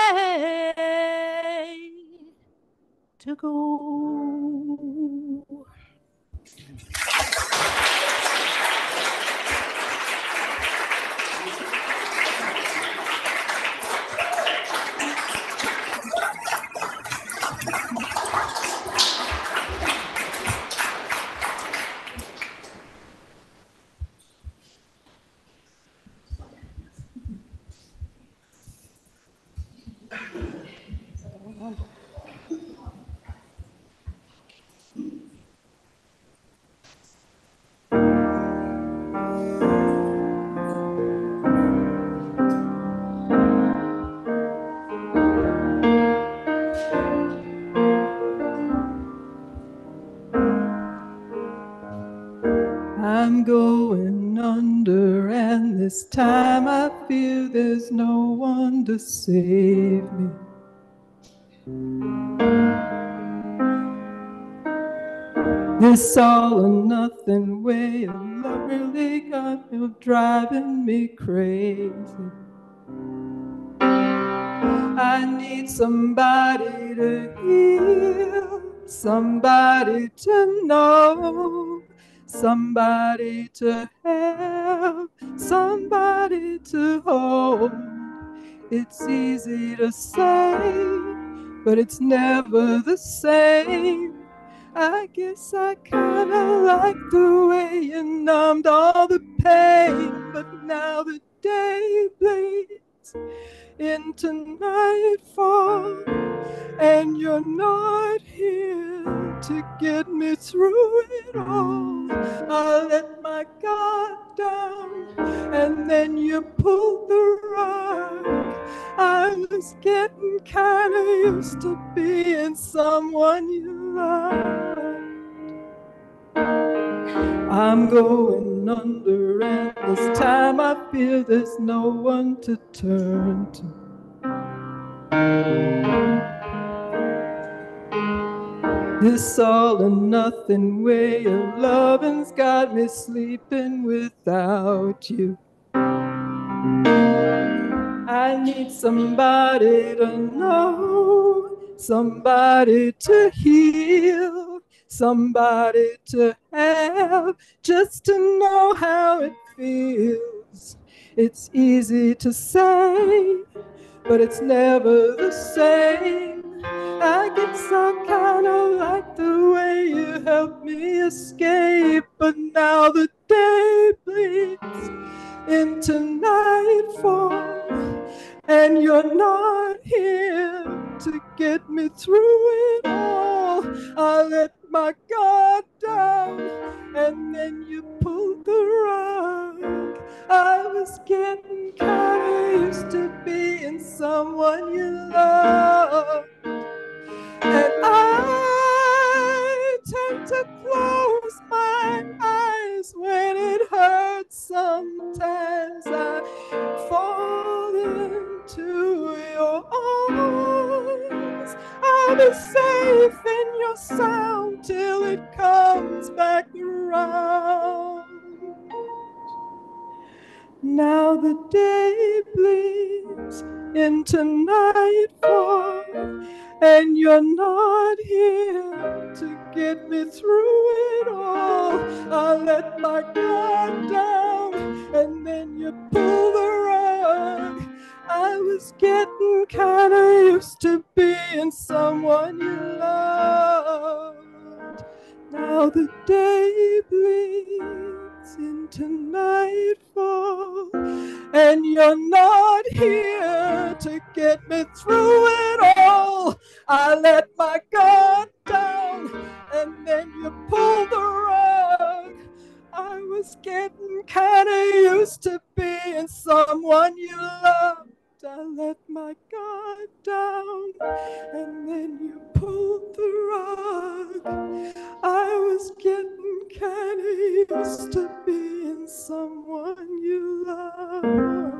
way to go. I'm going under, and this time I feel there's no one to save me. This all or nothing way of love really got me driving me crazy. I need somebody to heal, somebody to know, somebody to have, somebody to hold. It's easy to say, but it's never the same. I guess I kinda like the way you numbed all the pain, but now the day bleeds into nightfall, and you're not here to get me through it all. I let my guard down, and then you pulled the rug. I was getting kinda used to being someone you loved. I'm going under, and this time I feel there's no one to turn to. This all or nothing way of loving's got me sleeping without you. I need somebody to know, somebody to heal, somebody to have, just to know how it feels. It's easy to say, but it's never the same. I guess I kinda like the way you helped me escape, but now the day bleeds into nightfall, and you're not here to get me through it all. I let my guard down, and then you pulled the rug. I was getting kinda used to being someone you loved, and I tend to close my eyes when it hurts. Sometimes I fall into your arms. I'll be safe in your sound till it comes back around. Now the day bleeds into nightfall, and you're not here to get me through it all. I let my guard down, and then you pull the rug. was getting kinda used to being someone you loved. Now the day bleeds into nightfall, and you're not here to get me through it all. I let my guard down, and then you pulled the rug. I was getting kinda used to being someone you loved. I let my guard down, and then you pulled the rug. I was getting kinda used to being someone you love.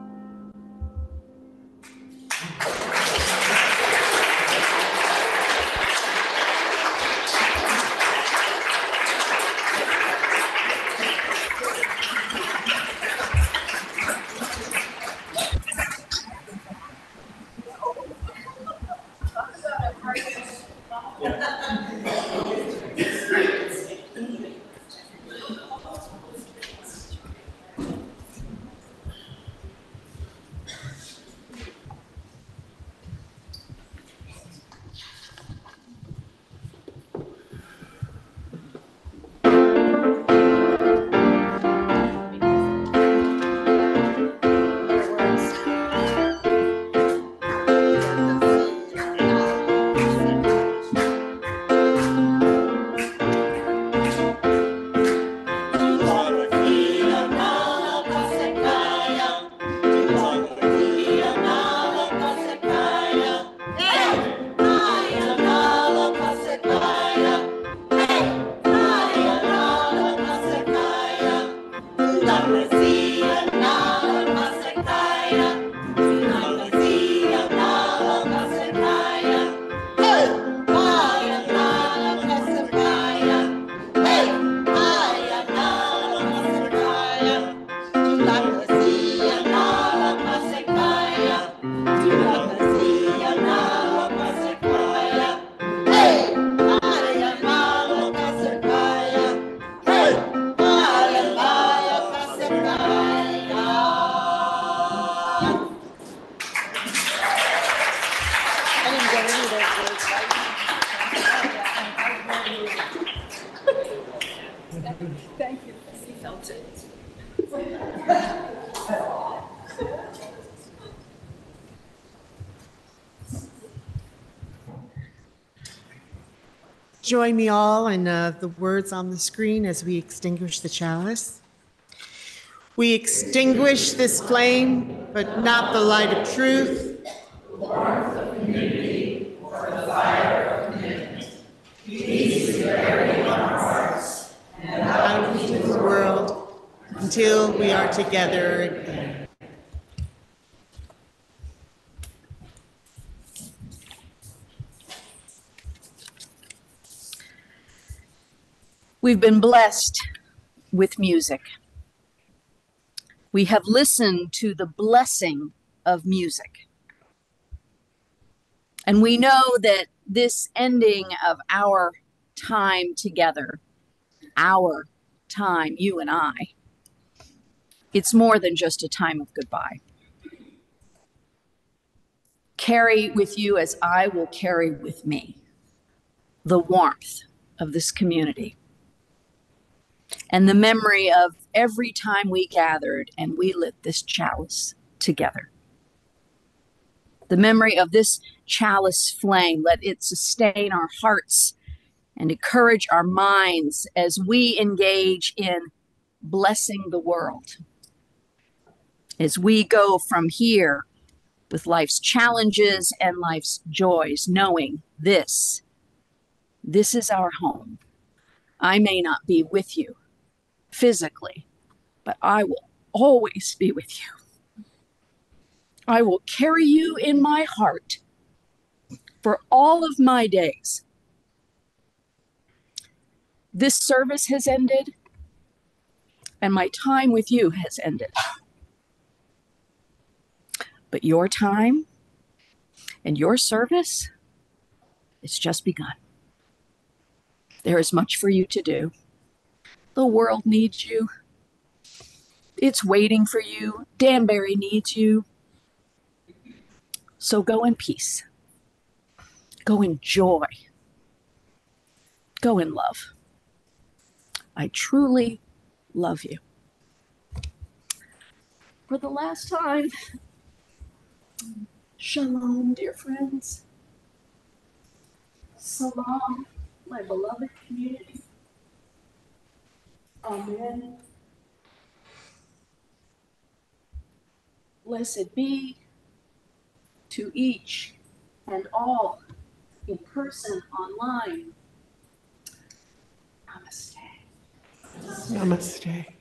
Thank you. He felt it. Join me all in uh, the words on the screen as we extinguish the chalice. We extinguish this flame, but not the light of truth. The warmth of community, or the fire of commitment. Peace is buried in our hearts, and out into the world, until we are together again. We've been blessed with music. We have listened to the blessing of music. And we know that this ending of our time together, our time, you and I, it's more than just a time of goodbye. Carry with you, as I will carry with me, the warmth of this community and the memory of every time we gathered and we lit this chalice together. The memory of this chalice flame, let it sustain our hearts and encourage our minds as we engage in blessing the world. As we go from here with life's challenges and life's joys, knowing this, this is our home. I may not be with you physically, but I will always be with you. I will carry you in my heart for all of my days. This service has ended, and my time with you has ended. But your time and your service, it's just begun. There is much for you to do. The world needs you. It's waiting for you. Danbury needs you. So go in peace. Go in joy. Go in love. I truly love you. For the last time, shalom, dear friends. Salam, my beloved community. Amen. Blessed be to each and all, in person, online. Namaste. Namaste.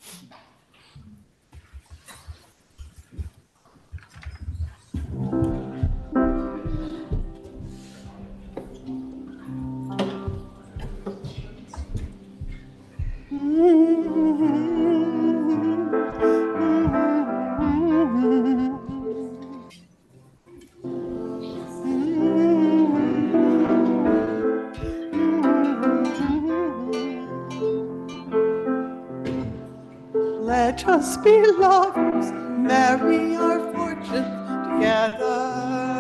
Let us be lovers, marry our fortunes together.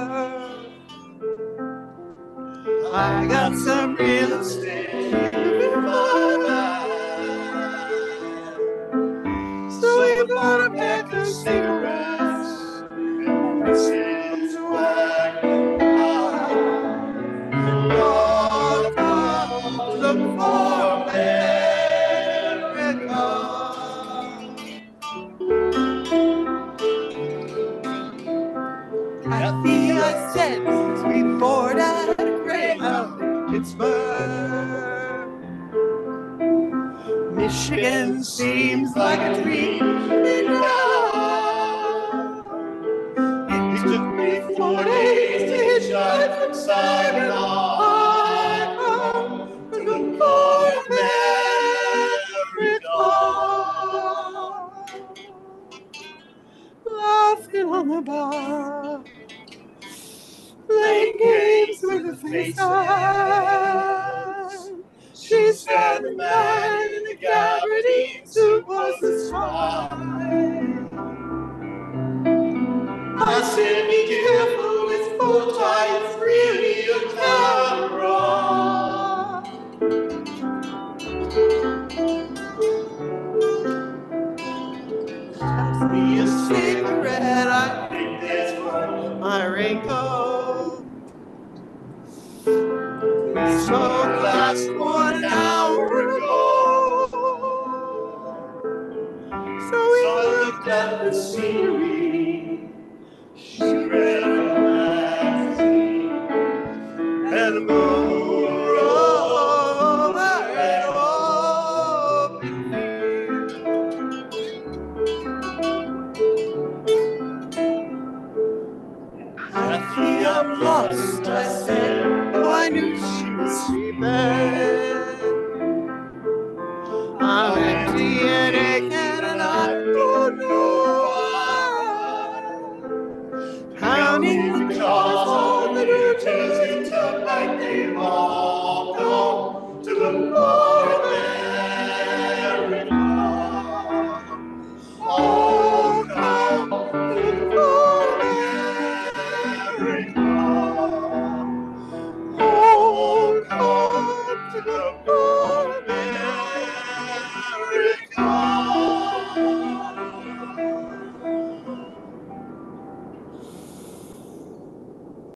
I got some real estate, so you bought a pack of cigarettes. This is where Lord, come look for America. At the outset, we board at a Greyhound in Pittsburgh. Michigan seems like a dream now. It took me four days to hitchhike from Saginaw to look for America. Laughing on the bar, playing games with the face on. She said the man in the gabardine suit was the spy. I said, be careful, it's full tie, it's really a camera. Pass me a cigarette, I think there's one in my raincoat. We smoked last one an hour ago. So we looked at the scenery. She read a magazine, and the moon rolled over an open field. Happy I'm lost, I said. Oh, I knew she was sleeping. I'm empty and aching, and I don't know why. Counting the cars on the tells you tonight they've all gone to look for America. All come to look for America. All come to look for